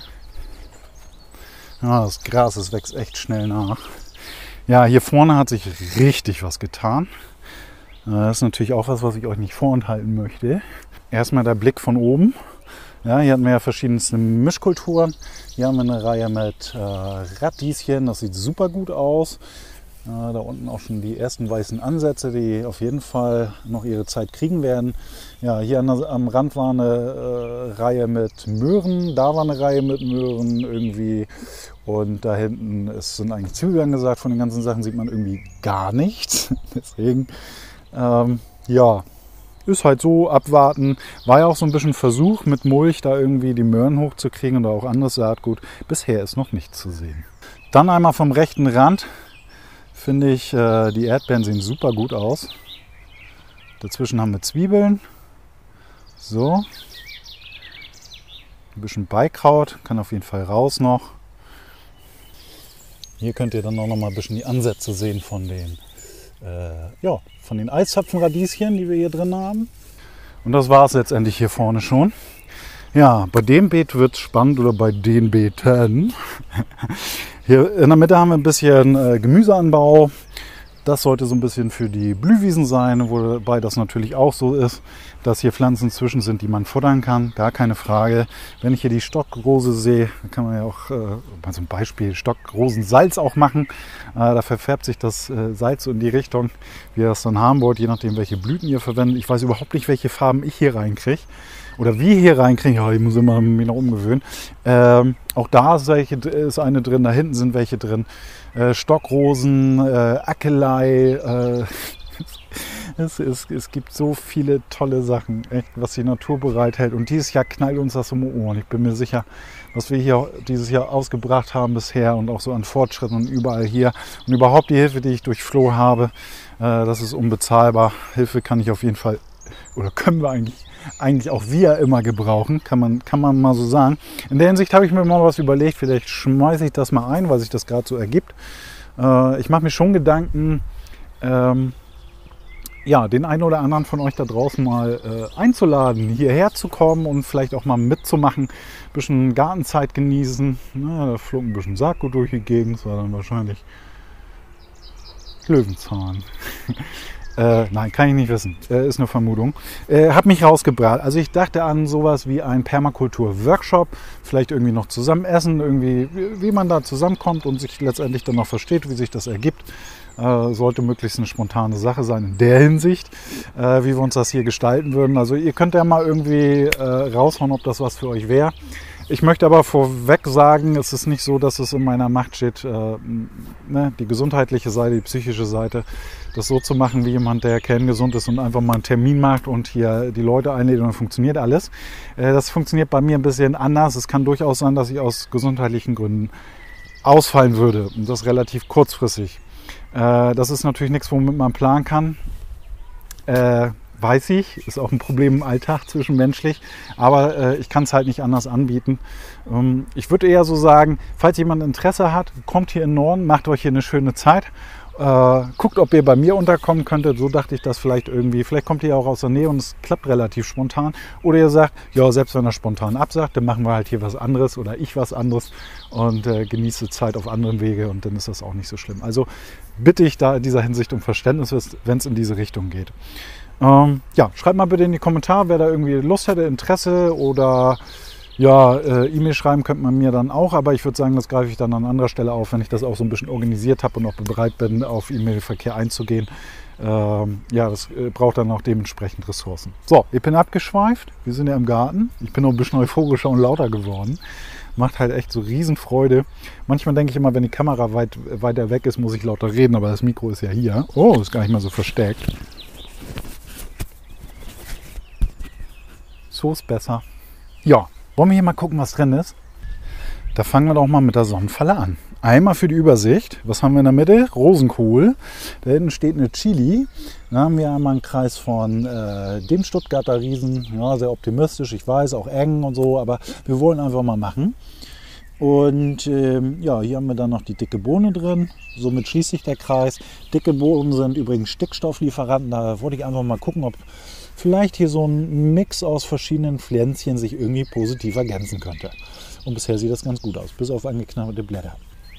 Ja, das Gras, das wächst echt schnell nach. Ja, hier vorne hat sich richtig was getan. Das ist natürlich auch was, was ich euch nicht vorenthalten möchte. Erstmal der Blick von oben. Ja, hier hatten wir ja verschiedenste Mischkulturen. Hier haben wir eine Reihe mit äh, Radieschen, das sieht super gut aus. Da unten auch schon die ersten weißen Ansätze, die auf jeden Fall noch ihre Zeit kriegen werden. Ja, hier an der, am Rand war eine äh, Reihe mit Möhren, da war eine Reihe mit Möhren irgendwie. Und da hinten ist, sind eigentlich Zwiebeln angesagt. Von den ganzen Sachen sieht man irgendwie gar nichts. Deswegen, ähm, ja, ist halt so, abwarten. War ja auch so ein bisschen Versuch mit Mulch, da irgendwie die Möhren hochzukriegen oder auch anderes Saatgut. Bisher ist noch nichts zu sehen. Dann einmal vom rechten Rand. Finde ich, äh, die Erdbeeren sehen super gut aus. Dazwischen haben wir Zwiebeln. So. Ein bisschen Beikraut, kann auf jeden Fall raus noch. Hier könnt ihr dann auch noch mal ein bisschen die Ansätze sehen von den, äh, ja, von den Eiszapfenradieschen, die wir hier drin haben. Und das war es letztendlich hier vorne schon. Ja, bei dem Beet wird es spannend oder bei den Beeten. Hier in der Mitte haben wir ein bisschen äh, Gemüseanbau. Das sollte so ein bisschen für die Blühwiesen sein, wobei das natürlich auch so ist, dass hier Pflanzen zwischen sind, die man futtern kann. Gar keine Frage. Wenn ich hier die Stockrose sehe, kann man ja auch äh, mal so ein Beispiel Stockrosensalz auch machen. Äh, da verfärbt sich das äh, Salz so in die Richtung, wie ihr das dann haben wollt, je nachdem, welche Blüten ihr verwendet. Ich weiß überhaupt nicht, welche Farben ich hier reinkriege. Oder wir hier reinkriegen, ja, ich muss immer mich noch umgewöhnen. Ähm, auch da ist, welche, ist eine drin, da hinten sind welche drin. Äh, Stockrosen, äh, Akelei. Äh, es, es, es gibt so viele tolle Sachen, echt, was die Natur bereithält. Und dieses Jahr knallt uns das um die Ohren. Ich bin mir sicher, was wir hier dieses Jahr ausgebracht haben bisher und auch so an Fortschritten und überall hier. Und überhaupt die Hilfe, die ich durch Flo habe, äh, das ist unbezahlbar. Hilfe kann ich auf jeden Fall, oder können wir eigentlich eigentlich auch wir immer gebrauchen, kann man, kann man mal so sagen. In der Hinsicht habe ich mir mal was überlegt, vielleicht schmeiße ich das mal ein, weil sich das gerade so ergibt. Äh, ich mache mir schon Gedanken, ähm, ja, den einen oder anderen von euch da draußen mal äh, einzuladen, hierher zu kommen und vielleicht auch mal mitzumachen, ein bisschen Gartenzeit genießen. Na, da flog ein bisschen Saatgut durch die Gegend, das war dann wahrscheinlich Löwenzahn. Äh, nein, kann ich nicht wissen. Äh, ist eine Vermutung. Äh, hab mich rausgebracht. Also ich dachte an sowas wie ein Permakultur-Workshop. Vielleicht irgendwie noch zusammen essen, irgendwie, wie, wie man da zusammenkommt und sich letztendlich dann noch versteht, wie sich das ergibt. Äh, sollte möglichst eine spontane Sache sein in der Hinsicht, äh, wie wir uns das hier gestalten würden. Also ihr könnt ja mal irgendwie äh, raushauen, ob das was für euch wäre. Ich möchte aber vorweg sagen, es ist nicht so, dass es in meiner Macht steht, äh, ne, die gesundheitliche Seite, die psychische Seite, das so zu machen wie jemand, der kerngesund ist und einfach mal einen Termin macht und hier die Leute einlädt und dann funktioniert alles. Äh, das funktioniert bei mir ein bisschen anders. Es kann durchaus sein, dass ich aus gesundheitlichen Gründen ausfallen würde und das relativ kurzfristig. Äh, das ist natürlich nichts, womit man planen kann. Äh, weiß ich, ist auch ein Problem im Alltag zwischenmenschlich, aber äh, ich kann es halt nicht anders anbieten. Ähm, ich würde eher so sagen, falls jemand Interesse hat, kommt hier in den Norden, macht euch hier eine schöne Zeit. Äh, guckt, ob ihr bei mir unterkommen könntet. So dachte ich das vielleicht irgendwie. Vielleicht kommt ihr auch aus der Nähe und es klappt relativ spontan. Oder ihr sagt, ja, selbst wenn er spontan absagt, dann machen wir halt hier was anderes oder ich was anderes und äh, genieße Zeit auf anderem Wege und dann ist das auch nicht so schlimm. Also bitte ich da in dieser Hinsicht um Verständnis, wenn es in diese Richtung geht. Ähm, ja, schreibt mal bitte in die Kommentare, wer da irgendwie Lust hätte, Interesse oder ja, äh, E-Mail schreiben könnte man mir dann auch, aber ich würde sagen, das greife ich dann an anderer Stelle auf, wenn ich das auch so ein bisschen organisiert habe und auch bereit bin, auf E-Mail-Verkehr einzugehen. Ähm, ja, das äh, braucht dann auch dementsprechend Ressourcen. So, ich bin abgeschweift, wir sind ja im Garten. Ich bin noch ein bisschen euphorischer und lauter geworden. Macht halt echt so Riesenfreude. Manchmal denke ich immer, wenn die Kamera weit, weiter weg ist, muss ich lauter reden, aber das Mikro ist ja hier. Oh, ist gar nicht mal so versteckt. So ist besser. Ja, wollen wir hier mal gucken, was drin ist? Da fangen wir doch mal mit der Sonnenfalle an. Einmal für die Übersicht. Was haben wir in der Mitte? Rosenkohl. Da hinten steht eine Chili. Da haben wir einmal einen Kreis von äh, dem Stuttgarter Riesen. Ja, sehr optimistisch, ich weiß, auch eng und so, aber wir wollen einfach mal machen. Und ähm, ja, hier haben wir dann noch die dicke Bohne drin. Somit schließt sich der Kreis. Dicke Bohnen sind übrigens Stickstofflieferanten. Da wollte ich einfach mal gucken, ob vielleicht hier so ein Mix aus verschiedenen Pflänzchen sich irgendwie positiv ergänzen könnte. Und bisher sieht das ganz gut aus, bis auf angeknabberte Blätter.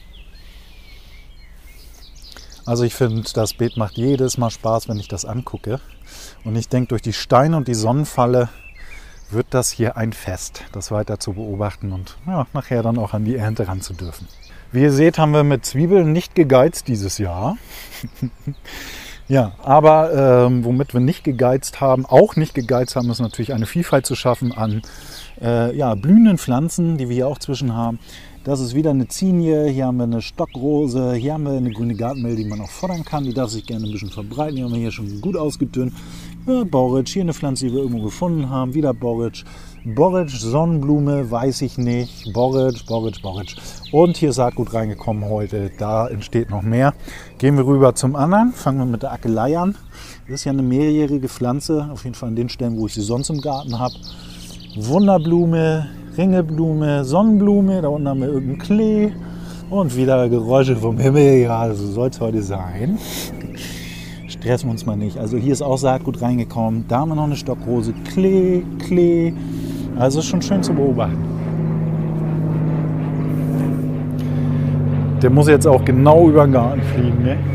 Also ich finde, das Beet macht jedes Mal Spaß, wenn ich das angucke. Und ich denke, durch die Steine und die Sonnenfalle wird das hier ein Fest, das weiter zu beobachten und ja, nachher dann auch an die Ernte ran zu dürfen. Wie ihr seht, haben wir mit Zwiebeln nicht gegeizt dieses Jahr. Ja, aber ähm, womit wir nicht gegeizt haben, auch nicht gegeizt haben, ist natürlich eine Vielfalt zu schaffen an äh, ja, blühenden Pflanzen, die wir hier auch zwischen haben. Das ist wieder eine Zinie, hier haben wir eine Stockrose, hier haben wir eine grüne Gartenmehl, die man auch fordern kann. Die darf sich gerne ein bisschen verbreiten, die haben wir hier schon gut ausgedünnt. Ja, Borretsch, hier eine Pflanze, die wir irgendwo gefunden haben, wieder Borretsch. Borretsch, Sonnenblume, weiß ich nicht. Borretsch, Borretsch, Borretsch. Und hier ist Saatgut reingekommen heute, da entsteht noch mehr. Gehen wir rüber zum anderen, fangen wir mit der Akelei an. Das ist ja eine mehrjährige Pflanze, auf jeden Fall an den Stellen, wo ich sie sonst im Garten habe. Wunderblume, Ringelblume, Sonnenblume, da unten haben wir irgendeinen Klee und wieder Geräusche vom Himmel. Ja, so soll es heute sein. Stressen wir uns mal nicht. Also hier ist auch Saatgut reingekommen. Da haben wir noch eine Stockrose. Klee, Klee. Also ist schon schön zu beobachten. Der muss jetzt auch genau über den Garten fliegen. Ne?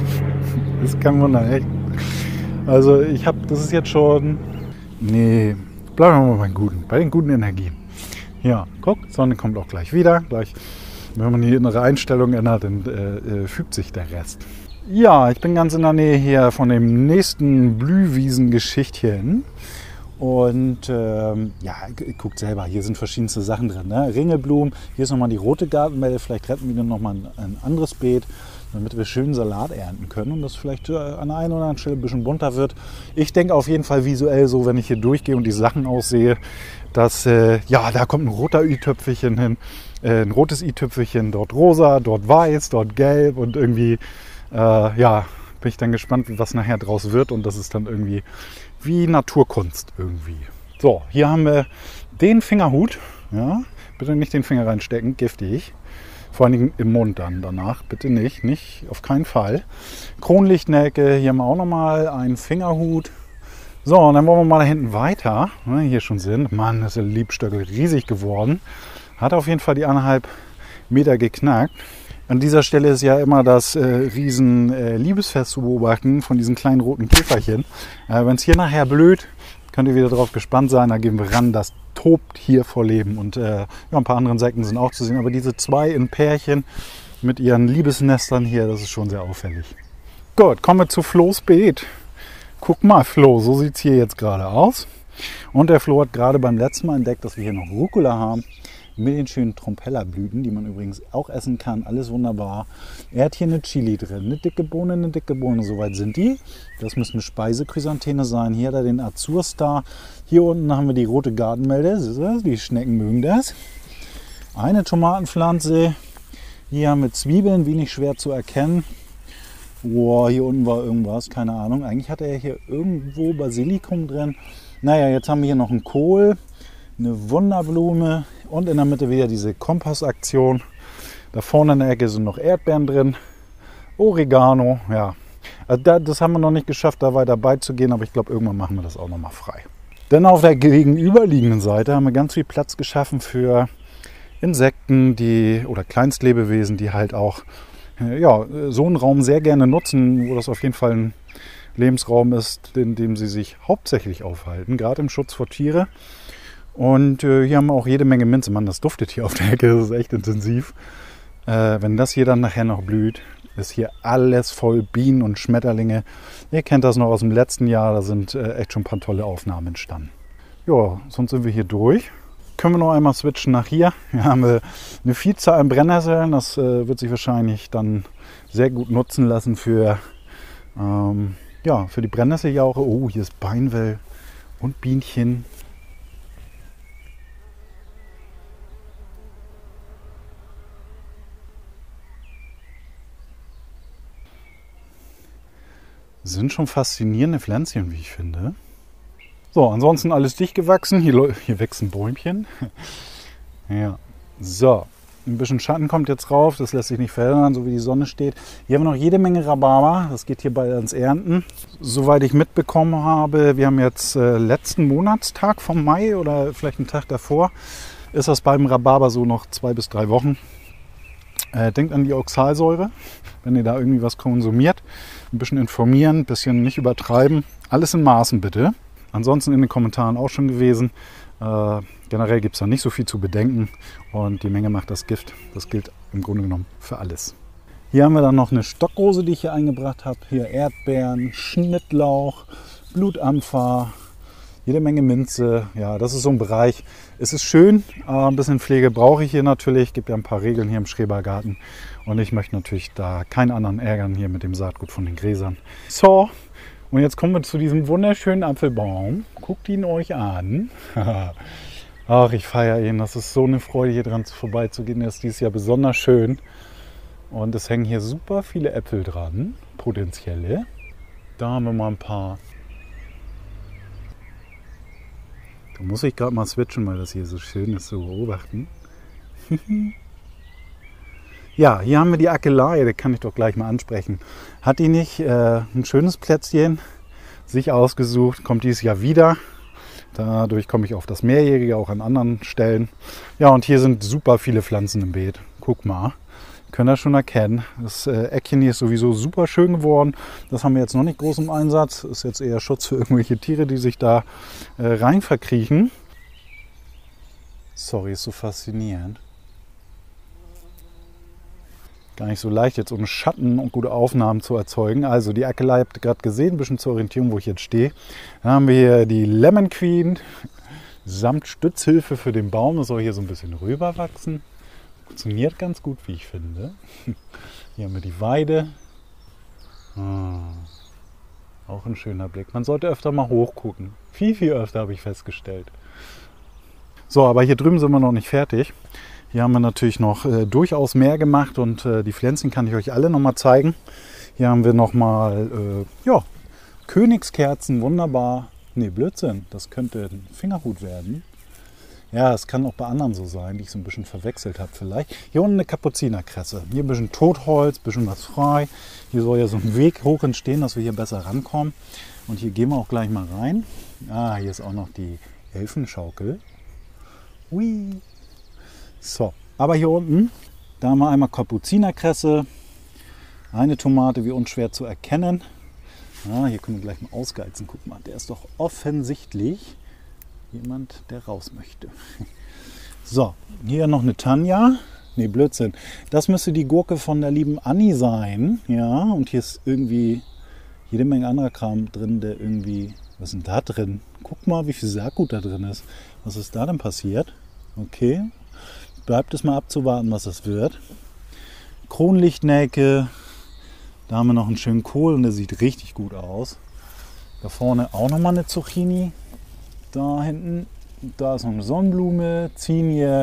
Das kann man da echt. Also ich habe, das ist jetzt schon... Nee, bleiben wir mal bei den guten, bei den guten Energien. Ja, guck, Sonne kommt auch gleich wieder. Gleich, wenn man die innere Einstellung ändert, dann äh, fügt sich der Rest. Ja, ich bin ganz in der Nähe hier von dem nächsten Blühwiesengeschichtchen. Und ähm, ja, guckt selber, hier sind verschiedenste Sachen drin. Ne? Ringelblumen, hier ist nochmal die rote Gartenmehl, vielleicht retten wir dann nochmal ein, ein anderes Beet, damit wir schön Salat ernten können und das vielleicht äh, an der einen oder anderen Stelle ein bisschen bunter wird. Ich denke auf jeden Fall visuell so, wenn ich hier durchgehe und die Sachen aussehe, dass, äh, ja, da kommt ein roter i-Tüpfelchen hin, äh, ein rotes i-Tüpfelchen, dort rosa, dort weiß, dort gelb und irgendwie, äh, ja, bin ich dann gespannt, was nachher draus wird und das ist dann irgendwie wie Naturkunst irgendwie. So, hier haben wir den Fingerhut. Ja, bitte nicht den Finger reinstecken, giftig. Vor allen Dingen im Mund dann danach. Bitte nicht, nicht, auf keinen Fall. Kronlichtnelke, hier haben wir auch nochmal einen Fingerhut. So, und dann wollen wir mal da hinten weiter. Ne, hier schon sind. Mann, ist der Liebstöckel riesig geworden. Hat auf jeden Fall die anderthalb Meter geknackt. An dieser Stelle ist ja immer das äh, riesen äh, Liebesfest zu beobachten von diesen kleinen roten Käferchen. Äh, Wenn es hier nachher blüht, könnt ihr wieder drauf gespannt sein. Da gehen wir ran, das tobt hier vor Leben. Und äh, ja, ein paar andere Insekten sind auch zu sehen. Aber diese zwei in Pärchen mit ihren Liebesnestern hier, das ist schon sehr auffällig. Gut, kommen wir zu Flo's Beet. Guck mal, Flo, so sieht es hier jetzt gerade aus. Und der Flo hat gerade beim letzten Mal entdeckt, dass wir hier noch Rucola haben. Mit den schönen Trompellablüten, die man übrigens auch essen kann. Alles wunderbar. Er hat hier eine Chili drin, eine dicke Bohne, eine dicke Bohne. Soweit sind die. Das müsste eine Speisechrysantheme sein. Hier hat er den Azurstar. Hier unten haben wir die rote Gartenmelde. Die Schnecken mögen das. Eine Tomatenpflanze. Hier haben wir Zwiebeln, wenig schwer zu erkennen. Boah, hier unten war irgendwas, keine Ahnung. Eigentlich hatte er hier irgendwo Basilikum drin. Naja, jetzt haben wir hier noch einen Kohl, eine Wunderblume und in der Mitte wieder diese Kompassaktion. Da vorne in der Ecke sind noch Erdbeeren drin, Oregano, ja. Also da, das haben wir noch nicht geschafft, da weiter beizugehen, aber ich glaube, irgendwann machen wir das auch nochmal frei. Dann auf der gegenüberliegenden Seite haben wir ganz viel Platz geschaffen für Insekten die, oder Kleinstlebewesen, die halt auch ja, so einen Raum sehr gerne nutzen, wo das auf jeden Fall ein Lebensraum ist, in dem sie sich hauptsächlich aufhalten, gerade im Schutz vor Tiere. Und äh, hier haben wir auch jede Menge Minze. Mann, das duftet hier auf der Ecke, das ist echt intensiv. Äh, wenn das hier dann nachher noch blüht, ist hier alles voll Bienen und Schmetterlinge. Ihr kennt das noch aus dem letzten Jahr, da sind äh, echt schon ein paar tolle Aufnahmen entstanden. Ja, sonst sind wir hier durch. Können wir noch einmal switchen nach hier. Hier haben wir eine Vielzahl an Brennnesseln. Das äh, wird sich wahrscheinlich dann sehr gut nutzen lassen für, ähm, ja, für die Brennnesseljauche. Oh, hier ist Beinwell und Bienchen. Sind schon faszinierende Pflänzchen, wie ich finde. So, ansonsten alles dicht gewachsen. Hier, hier wächst ein Bäumchen. Ja, so. Ein bisschen Schatten kommt jetzt drauf. Das lässt sich nicht verhindern, so wie die Sonne steht. Hier haben wir noch jede Menge Rhabarber. Das geht hier bald ans Ernten. Soweit ich mitbekommen habe, wir haben jetzt äh, letzten Monatstag vom Mai oder vielleicht einen Tag davor, ist das beim Rhabarber so noch zwei bis drei Wochen. Äh, denkt an die Oxalsäure, wenn ihr da irgendwie was konsumiert. Ein bisschen informieren, ein bisschen nicht übertreiben. Alles in Maßen bitte. Ansonsten in den Kommentaren auch schon gewesen. Äh, generell gibt es da nicht so viel zu bedenken. Und die Menge macht das Gift. Das gilt im Grunde genommen für alles. Hier haben wir dann noch eine Stockrose, die ich hier eingebracht habe. Hier Erdbeeren, Schnittlauch, Blutampfer, jede Menge Minze. Ja, das ist so ein Bereich. Es ist schön, aber ein bisschen Pflege brauche ich hier natürlich. Es gibt ja ein paar Regeln hier im Schrebergarten. Und ich möchte natürlich da keinen anderen ärgern hier mit dem Saatgut von den Gräsern. So, und jetzt kommen wir zu diesem wunderschönen Apfelbaum. Guckt ihn euch an. Ach, ich feiere ihn. Das ist so eine Freude, hier dran vorbeizugehen. Er ist dieses Jahr besonders schön. Und es hängen hier super viele Äpfel dran, potenzielle. Da haben wir mal ein paar. Da muss ich gerade mal switchen, weil das hier so schön ist zu beobachten. Ja, hier haben wir die Akelei, die kann ich doch gleich mal ansprechen. Hat die nicht äh, ein schönes Plätzchen sich ausgesucht, kommt dieses Jahr wieder. Dadurch komme ich auf das Mehrjährige auch an anderen Stellen. Ja, und hier sind super viele Pflanzen im Beet. Guck mal, könnt ihr schon erkennen. Das äh, Eckchen hier ist sowieso super schön geworden. Das haben wir jetzt noch nicht groß im Einsatz. Ist jetzt eher Schutz für irgendwelche Tiere, die sich da äh, rein verkriechen. Sorry, ist so faszinierend. Gar nicht so leicht, jetzt ohne Schatten und gute Aufnahmen zu erzeugen. Also die Akelei habt ihr gerade gesehen, ein bisschen zur Orientierung, wo ich jetzt stehe. Dann haben wir hier die Lemon Queen samt Stützhilfe für den Baum. Das soll hier so ein bisschen rüber wachsen. Funktioniert ganz gut, wie ich finde. Hier haben wir die Weide. Ah, auch ein schöner Blick. Man sollte öfter mal hochgucken. Viel, viel öfter, habe ich festgestellt. So, aber hier drüben sind wir noch nicht fertig. Hier haben wir natürlich noch äh, durchaus mehr gemacht und äh, die Pflänzchen kann ich euch alle noch mal zeigen. Hier haben wir noch mal äh, ja, Königskerzen, wunderbar. Ne, Blödsinn, das könnte ein Fingerhut werden. Ja, es kann auch bei anderen so sein, die ich so ein bisschen verwechselt habe vielleicht. Hier unten eine Kapuzinerkresse. Hier ein bisschen Totholz, ein bisschen was frei. Hier soll ja so ein Weg hoch entstehen, dass wir hier besser rankommen. Und hier gehen wir auch gleich mal rein. Ah, hier ist auch noch die Elfenschaukel. Hui. So, aber hier unten, da haben wir einmal Kapuzinerkresse, eine Tomate wie unschwer zu erkennen. Ja, hier können wir gleich mal ausgeizen. Guck mal, der ist doch offensichtlich jemand, der raus möchte. So, hier noch eine Tanja. Ne, Blödsinn. Das müsste die Gurke von der lieben Anni sein. Ja, und hier ist irgendwie jede Menge anderer Kram drin, der irgendwie... Was ist denn da drin? Guck mal, wie viel Saatgut da drin ist. Was ist da denn passiert? Okay. Bleibt es mal abzuwarten, was das wird. Kronlichtnelke. Da haben wir noch einen schönen Kohl und der sieht richtig gut aus. Da vorne auch nochmal eine Zucchini. Da hinten, da ist noch eine Sonnenblume, Zinie,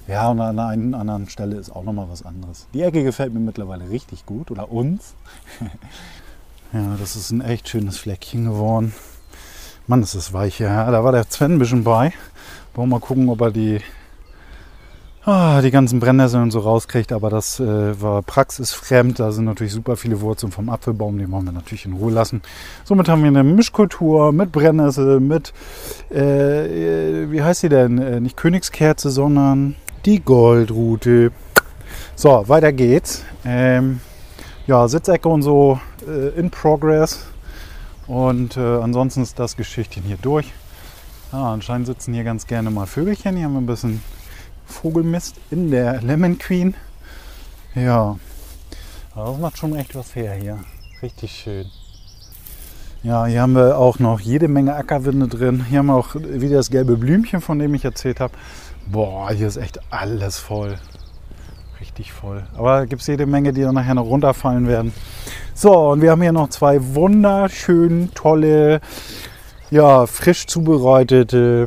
Ja, und an einer anderen Stelle ist auch nochmal was anderes. Die Ecke gefällt mir mittlerweile richtig gut, oder uns. Ja, das ist ein echt schönes Fleckchen geworden. Mann, ist das weich hier. Ja, da war der Sven ein bisschen bei. Wollen wir mal gucken, ob er die, ah, die ganzen Brennnesseln und so rauskriegt. Aber das äh, war praxisfremd. Da sind natürlich super viele Wurzeln vom Apfelbaum. Die wollen wir natürlich in Ruhe lassen. Somit haben wir eine Mischkultur mit Brennnessel, mit, äh, wie heißt sie denn? Äh, nicht Königskerze, sondern die Goldrute. So, weiter geht's. Ähm, ja, Sitzecke und so äh, in progress. Und äh, ansonsten ist das Geschichtchen hier durch. Ja, anscheinend sitzen hier ganz gerne mal Vögelchen. Hier haben wir ein bisschen Vogelmist in der Lemon Queen. Ja, aber das macht schon echt was her hier. Richtig schön. Ja, hier haben wir auch noch jede Menge Ackerwinde drin. Hier haben wir auch wieder das gelbe Blümchen, von dem ich erzählt habe. Boah, hier ist echt alles voll. Richtig voll. Aber gibt es jede Menge, die dann nachher noch runterfallen werden. So, und wir haben hier noch zwei wunderschön tolle, ja, frisch zubereitete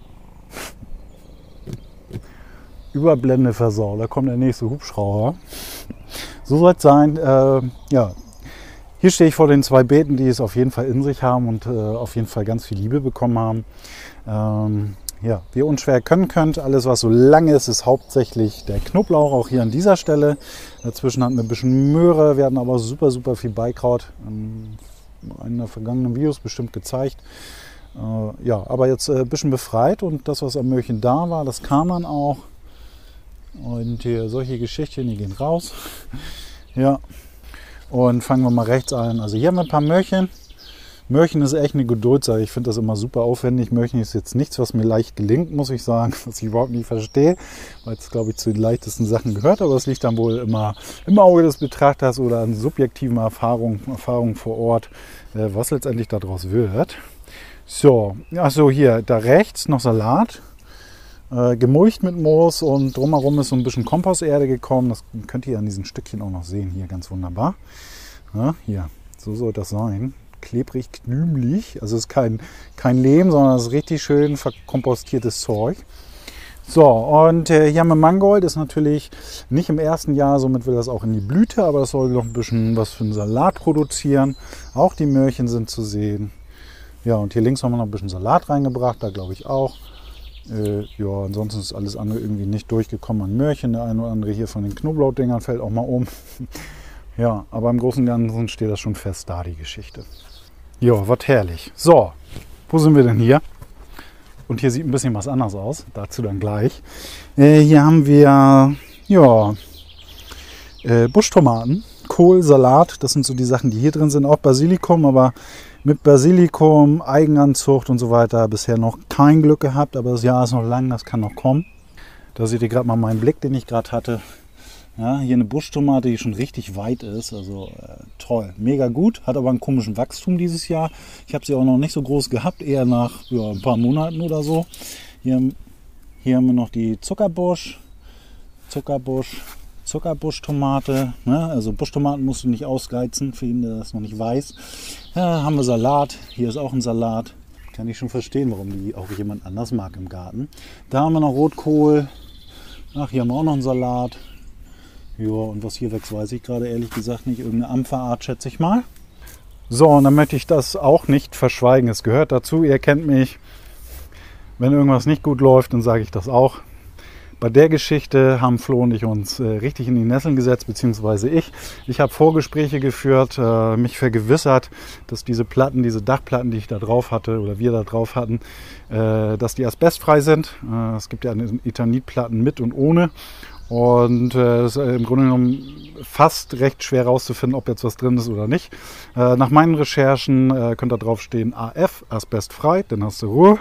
Überblendeversau. Da kommt der nächste Hubschrauber. So soll es sein. Äh, ja, hier stehe ich vor den zwei Beeten, die es auf jeden Fall in sich haben und äh, auf jeden Fall ganz viel Liebe bekommen haben. Ähm, Ja, wie ihr unschwer erkennen könnt, alles was so lang ist, ist hauptsächlich der Knoblauch, auch hier an dieser Stelle. Dazwischen hatten wir ein bisschen Möhre, wir hatten aber super, super viel Beikraut. In einem der vergangenen Videos bestimmt gezeigt. Äh, ja, aber jetzt äh, ein bisschen befreit und das, was am Möhrchen da war, das kam dann auch. Und hier solche Geschichten, die gehen raus. Ja, und fangen wir mal rechts an. Also hier haben wir ein paar Möhrchen. Möhrchen ist echt eine Geduldssache. Ich finde das immer super aufwendig. Möhrchen ist jetzt nichts, was mir leicht gelingt, muss ich sagen, was ich überhaupt nicht verstehe, weil es, glaube ich, zu den leichtesten Sachen gehört. Aber es liegt dann wohl immer im Auge des Betrachters oder an subjektiven Erfahrungen, Erfahrungen vor Ort, was letztendlich daraus wird. So, also hier, da rechts noch Salat, äh, gemulcht mit Moos und drumherum ist so ein bisschen Komposterde gekommen. Das könnt ihr an diesen Stückchen auch noch sehen, hier ganz wunderbar. Ja, hier, so soll das sein. Klebrig, knümelig. Also es ist kein, kein Lehm, sondern es ist richtig schön verkompostiertes Zeug. So, und äh, hier haben wir Mangold. Das ist natürlich nicht im ersten Jahr, somit will das auch in die Blüte, aber das soll noch ein bisschen was für einen Salat produzieren. Auch die Möhrchen sind zu sehen. Ja, und hier links haben wir noch ein bisschen Salat reingebracht, da glaube ich auch. Äh, ja, ansonsten ist alles andere irgendwie nicht durchgekommen an Möhrchen. Der eine oder andere hier von den Knoblauchdingern fällt auch mal um. Ja, aber im Großen und Ganzen steht das schon fest da, die Geschichte. Ja, was herrlich. So, wo sind wir denn hier? Und hier sieht ein bisschen was anders aus, dazu dann gleich. Äh, hier haben wir, ja, äh, Buschtomaten, Kohl, Salat. Das sind so die Sachen, die hier drin sind. Auch Basilikum, aber mit Basilikum, Eigenanzucht und so weiter bisher noch kein Glück gehabt. Aber das Jahr ist noch lang, das kann noch kommen. Da seht ihr gerade mal meinen Blick, den ich gerade hatte. Ja, hier eine Buschtomate, die schon richtig weit ist, also äh, toll, mega gut, hat aber einen komischen Wachstum dieses Jahr. Ich habe sie auch noch nicht so groß gehabt, eher nach ja, ein paar Monaten oder so. Hier, hier haben wir noch die Zuckerbusch, Zuckerbusch, Zuckerbuschtomate. Ne? Also Buschtomaten musst du nicht ausgeizen, für ihn, der das noch nicht weiß. Ja, haben wir Salat, hier ist auch ein Salat. Kann ich schon verstehen, warum die auch jemand anders mag im Garten. Da haben wir noch Rotkohl. Ach, hier haben wir auch noch einen Salat. Ja, und was hier wächst, weiß ich gerade ehrlich gesagt nicht. Irgendeine Ampferart, schätze ich mal. So, und dann möchte ich das auch nicht verschweigen. Es gehört dazu, ihr kennt mich. Wenn irgendwas nicht gut läuft, dann sage ich das auch. Bei der Geschichte haben Flo und ich uns äh, richtig in die Nesseln gesetzt, beziehungsweise ich. Ich habe Vorgespräche geführt, äh, mich vergewissert, dass diese Platten, diese Dachplatten, die ich da drauf hatte oder wir da drauf hatten, äh, dass die asbestfrei sind. Äh, es gibt ja Ethanitplatten mit und ohne. Und äh, es ist im Grunde genommen fast recht schwer herauszufinden, ob jetzt was drin ist oder nicht. Äh, nach meinen Recherchen äh, könnte da drauf stehen A F, asbestfrei, dann hast du Ruhe.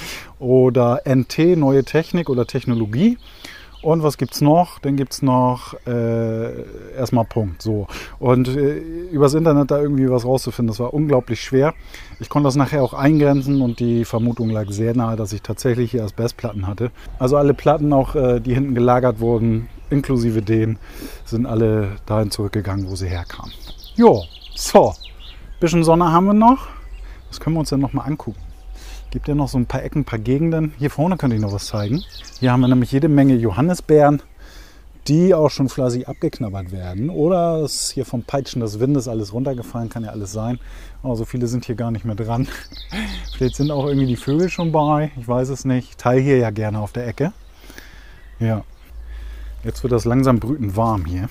Oder N T, neue Technik oder Technologie. Und was gibt es noch? Dann gibt es noch äh, erstmal Punkt. So. Und äh, übers Internet da irgendwie was rauszufinden, das war unglaublich schwer. Ich konnte das nachher auch eingrenzen und die Vermutung lag sehr nahe, dass ich tatsächlich hier Asbestplatten hatte. Also alle Platten, auch äh, die hinten gelagert wurden, inklusive denen, sind alle dahin zurückgegangen, wo sie herkamen. Jo, so. Bisschen Sonne haben wir noch. Was können wir uns denn noch mal angucken? Gibt ja noch so ein paar Ecken, ein paar Gegenden. Hier vorne könnte ich noch was zeigen. Hier haben wir nämlich jede Menge Johannisbeeren, die auch schon fleißig abgeknabbert werden. Oder es ist hier vom Peitschen des Windes alles runtergefallen, kann ja alles sein. Aber so viele sind hier gar nicht mehr dran. Vielleicht sind auch irgendwie die Vögel schon bei, ich weiß es nicht. Ich teile hier ja gerne auf der Ecke. Ja, jetzt wird das langsam brütend warm hier.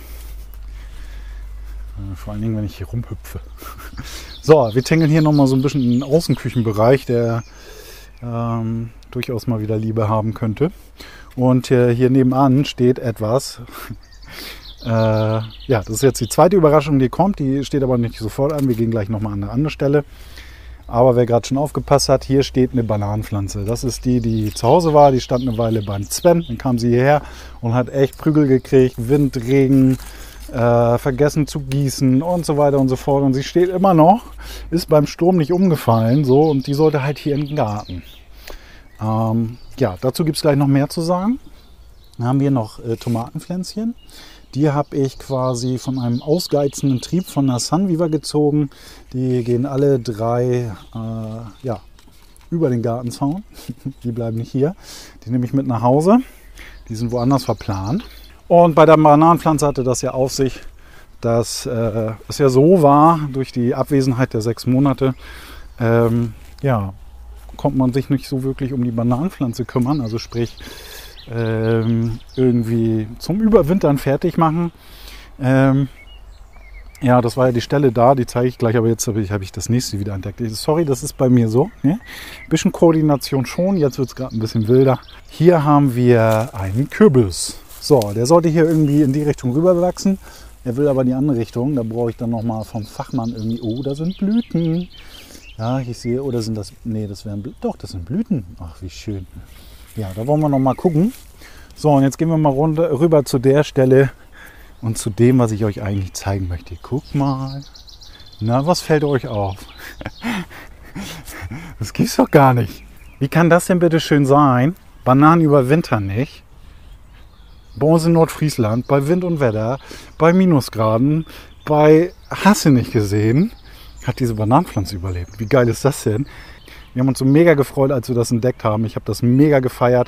Vor allen Dingen, wenn ich hier rumhüpfe. So, wir tingeln hier nochmal so ein bisschen in den Außenküchenbereich, der ähm, durchaus mal wieder Liebe haben könnte. Und äh, hier nebenan steht etwas. äh, ja, das ist jetzt die zweite Überraschung, die kommt. Die steht aber nicht sofort an. Wir gehen gleich nochmal an eine andere Stelle. Aber wer gerade schon aufgepasst hat, hier steht eine Bananenpflanze. Das ist die, die zu Hause war. Die stand eine Weile beim Sven. Dann kam sie hierher und hat echt Prügel gekriegt. Wind, Regen. Äh, vergessen zu gießen und so weiter und so fort. Und sie steht immer noch, ist beim Sturm nicht umgefallen. So, und die sollte halt hier in den Garten. Ähm, ja, dazu gibt es gleich noch mehr zu sagen. Dann haben wir noch äh, Tomatenpflänzchen. Die habe ich quasi von einem ausgeizenden Trieb von der Sunweaver gezogen. Die gehen alle drei äh, ja, über den Gartenzaun. Die bleiben nicht hier. Die nehme ich mit nach Hause. Die sind woanders verplant. Und bei der Bananenpflanze hatte das ja auf sich, dass äh, es ja so war, durch die Abwesenheit der sechs Monate, ähm, ja, konnte man sich nicht so wirklich um die Bananenpflanze kümmern. Also sprich, ähm, irgendwie zum Überwintern fertig machen. Ähm, ja, das war ja die Stelle da, die zeige ich gleich, aber jetzt habe ich, hab ich das nächste wieder entdeckt. Sorry, das ist bei mir so. Ne? Ein bisschen Koordination schon, jetzt wird es gerade ein bisschen wilder. Hier haben wir einen Kürbis. So, der sollte hier irgendwie in die Richtung rüber wachsen. Er will aber in die andere Richtung. Da brauche ich dann nochmal vom Fachmann irgendwie, oh, da sind Blüten. Ja, ich sehe, oder sind das, nee, das wären, doch, das sind Blüten. Ach, wie schön. Ja, da wollen wir nochmal gucken. So, und jetzt gehen wir mal runter, rüber zu der Stelle und zu dem, was ich euch eigentlich zeigen möchte. Guckt mal. Na, was fällt euch auf? Das gibt's doch gar nicht. Wie kann das denn bitte schön sein? Bananen überwintern nicht. Bei uns in Nordfriesland, bei Wind und Wetter, bei Minusgraden, bei Hasse nicht gesehen, hat diese Bananenpflanze überlebt. Wie geil ist das denn? Wir haben uns so mega gefreut, als wir das entdeckt haben. Ich habe das mega gefeiert.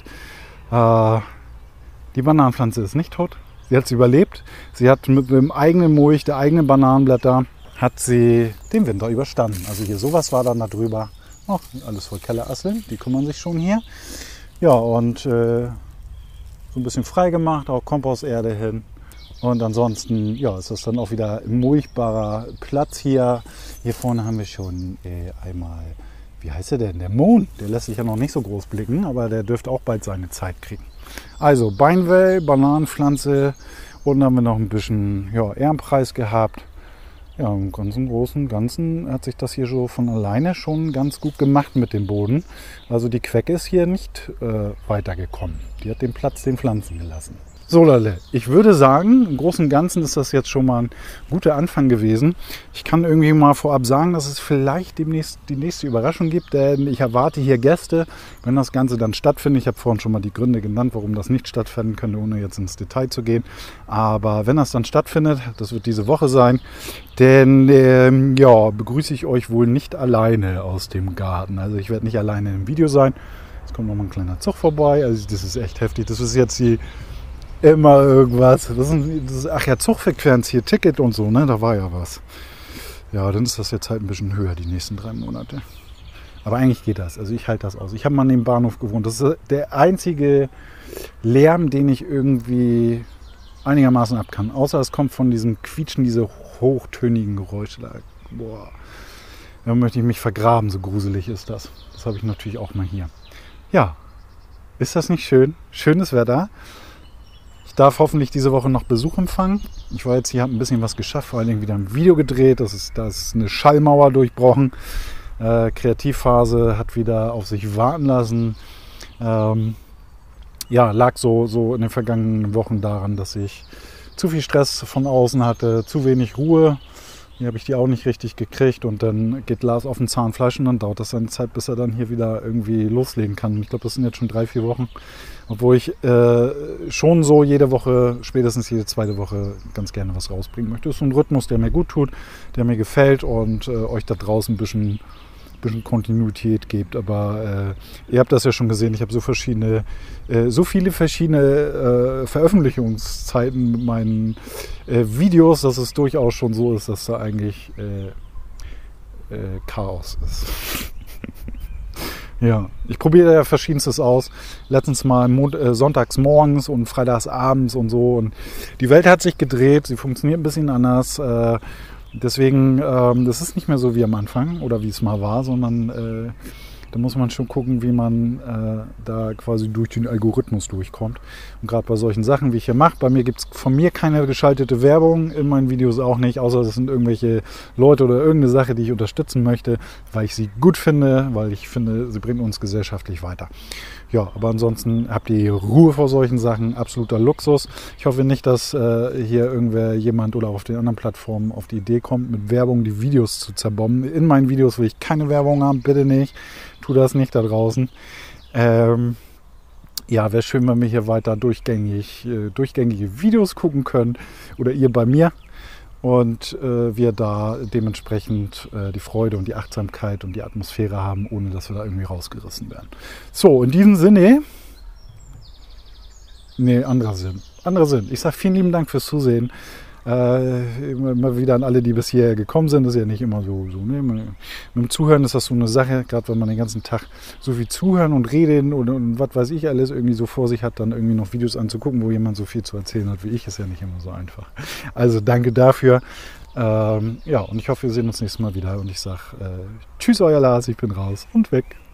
Äh, die Bananenpflanze ist nicht tot. Sie hat es überlebt. Sie hat mit dem eigenen Mulch, der eigenen Bananenblätter, hat sie den Winter überstanden. Also hier sowas war dann da drüber. Oh, alles voll Kellerasseln, die kümmern sich schon hier. Ja, und äh, so ein bisschen frei gemacht, auch Komposterde hin. Und ansonsten ja, ist das dann auch wieder ein mulchbarer Platz hier. Hier vorne haben wir schon äh, einmal, wie heißt der denn? Der Mohn. Der lässt sich ja noch nicht so groß blicken, aber der dürfte auch bald seine Zeit kriegen. Also Beinwell, Bananenpflanze und dann haben wir noch ein bisschen ja, Ehrenpreis gehabt. Ja, im ganzen Großen und Ganzen hat sich das hier so von alleine schon ganz gut gemacht mit dem Boden. Also die Quecke ist hier nicht äh, weitergekommen. Die hat den Platz den Pflanzen gelassen. So Leute, ich würde sagen, im Großen und Ganzen ist das jetzt schon mal ein guter Anfang gewesen. Ich kann irgendwie mal vorab sagen, dass es vielleicht demnächst die nächste Überraschung gibt, denn ich erwarte hier Gäste, wenn das Ganze dann stattfindet. Ich habe vorhin schon mal die Gründe genannt, warum das nicht stattfinden könnte, ohne jetzt ins Detail zu gehen. Aber wenn das dann stattfindet, das wird diese Woche sein, denn ähm, ja, begrüße ich euch wohl nicht alleine aus dem Garten. Also ich werde nicht alleine im Video sein. Es kommt noch mal ein kleiner Zug vorbei. Also das ist echt heftig. Das ist jetzt die immer irgendwas. Das ist, das ist, ach ja, Zugfrequenz hier, Ticket und so, ne? Da war ja was. Ja, dann ist das jetzt halt ein bisschen höher, die nächsten drei Monate. Aber eigentlich geht das. Also ich halte das aus. Ich habe mal an dem Bahnhof gewohnt. Das ist der einzige Lärm, den ich irgendwie einigermaßen ab kann. Außer es kommt von diesem Quietschen, diese hochtönigen Geräusche. Da, boah, da möchte ich mich vergraben, so gruselig ist das. Das habe ich natürlich auch mal hier. Ja, ist das nicht schön? Schönes Wetter. Ich darf hoffentlich diese Woche noch Besuch empfangen. Ich war jetzt hier, habe ein bisschen was geschafft, vor allen Dingen wieder ein Video gedreht. Das ist, da ist eine Schallmauer durchbrochen. Äh, Kreativphase hat wieder auf sich warten lassen. Ähm, ja, lag so, so in den vergangenen Wochen daran, dass ich zu viel Stress von außen hatte, zu wenig Ruhe. Hier habe ich die auch nicht richtig gekriegt und dann geht Lars auf den Zahnfleisch und dann dauert das seine Zeit, bis er dann hier wieder irgendwie loslegen kann. Ich glaube, das sind jetzt schon drei, vier Wochen, obwohl ich äh, schon so jede Woche, spätestens jede zweite Woche ganz gerne was rausbringen möchte. Das ist so ein Rhythmus, der mir gut tut, der mir gefällt und äh, euch da draußen ein bisschen, bisschen Kontinuität gibt. Aber äh, ihr habt das ja schon gesehen, ich habe so verschiedene, äh, so viele verschiedene äh, Veröffentlichungszeiten mit meinen äh, Videos, dass es durchaus schon so ist, dass da eigentlich äh, äh, Chaos ist. Ja, ich probiere ja verschiedenstes aus. Letztens mal Mond, äh, sonntags morgens und freitags abends und so. Und die Welt hat sich gedreht, sie funktioniert ein bisschen anders. Äh, deswegen, ähm, das ist nicht mehr so wie am Anfang oder wie es mal war, sondern äh, da muss man schon gucken, wie man äh, da quasi durch den Algorithmus durchkommt. Und gerade bei solchen Sachen, wie ich hier mache, bei mir gibt es von mir keine geschaltete Werbung, in meinen Videos auch nicht, außer das sind irgendwelche Leute oder irgendeine Sache, die ich unterstützen möchte, weil ich sie gut finde, weil ich finde, sie bringen uns gesellschaftlich weiter. Ja, aber ansonsten habt ihr Ruhe vor solchen Sachen, absoluter Luxus. Ich hoffe nicht, dass äh, hier irgendwer, jemand oder auf den anderen Plattformen auf die Idee kommt, mit Werbung die Videos zu zerbomben. In meinen Videos will ich keine Werbung haben, bitte nicht. Tu das nicht da draußen. Ähm, ja, wäre schön, wenn wir hier weiter durchgängig, äh, durchgängige Videos gucken können oder ihr bei mir und äh, wir da dementsprechend äh, die Freude und die Achtsamkeit und die Atmosphäre haben, ohne dass wir da irgendwie rausgerissen werden. So, in diesem Sinne, nee, anderer Sinn, anderer Sinn. Ich sage vielen lieben Dank fürs Zusehen. Äh, immer wieder an alle, die bis hierher gekommen sind. Das ist ja nicht immer so. so ne? Mit dem Zuhören ist das so eine Sache, gerade wenn man den ganzen Tag so viel zuhören und reden und, und was weiß ich alles irgendwie so vor sich hat, dann irgendwie noch Videos anzugucken, wo jemand so viel zu erzählen hat wie ich, ist ja nicht immer so einfach. Also danke dafür. Ähm, ja, und ich hoffe, wir sehen uns nächstes Mal wieder. Und ich sage äh, tschüss, euer Lars, ich bin raus und weg.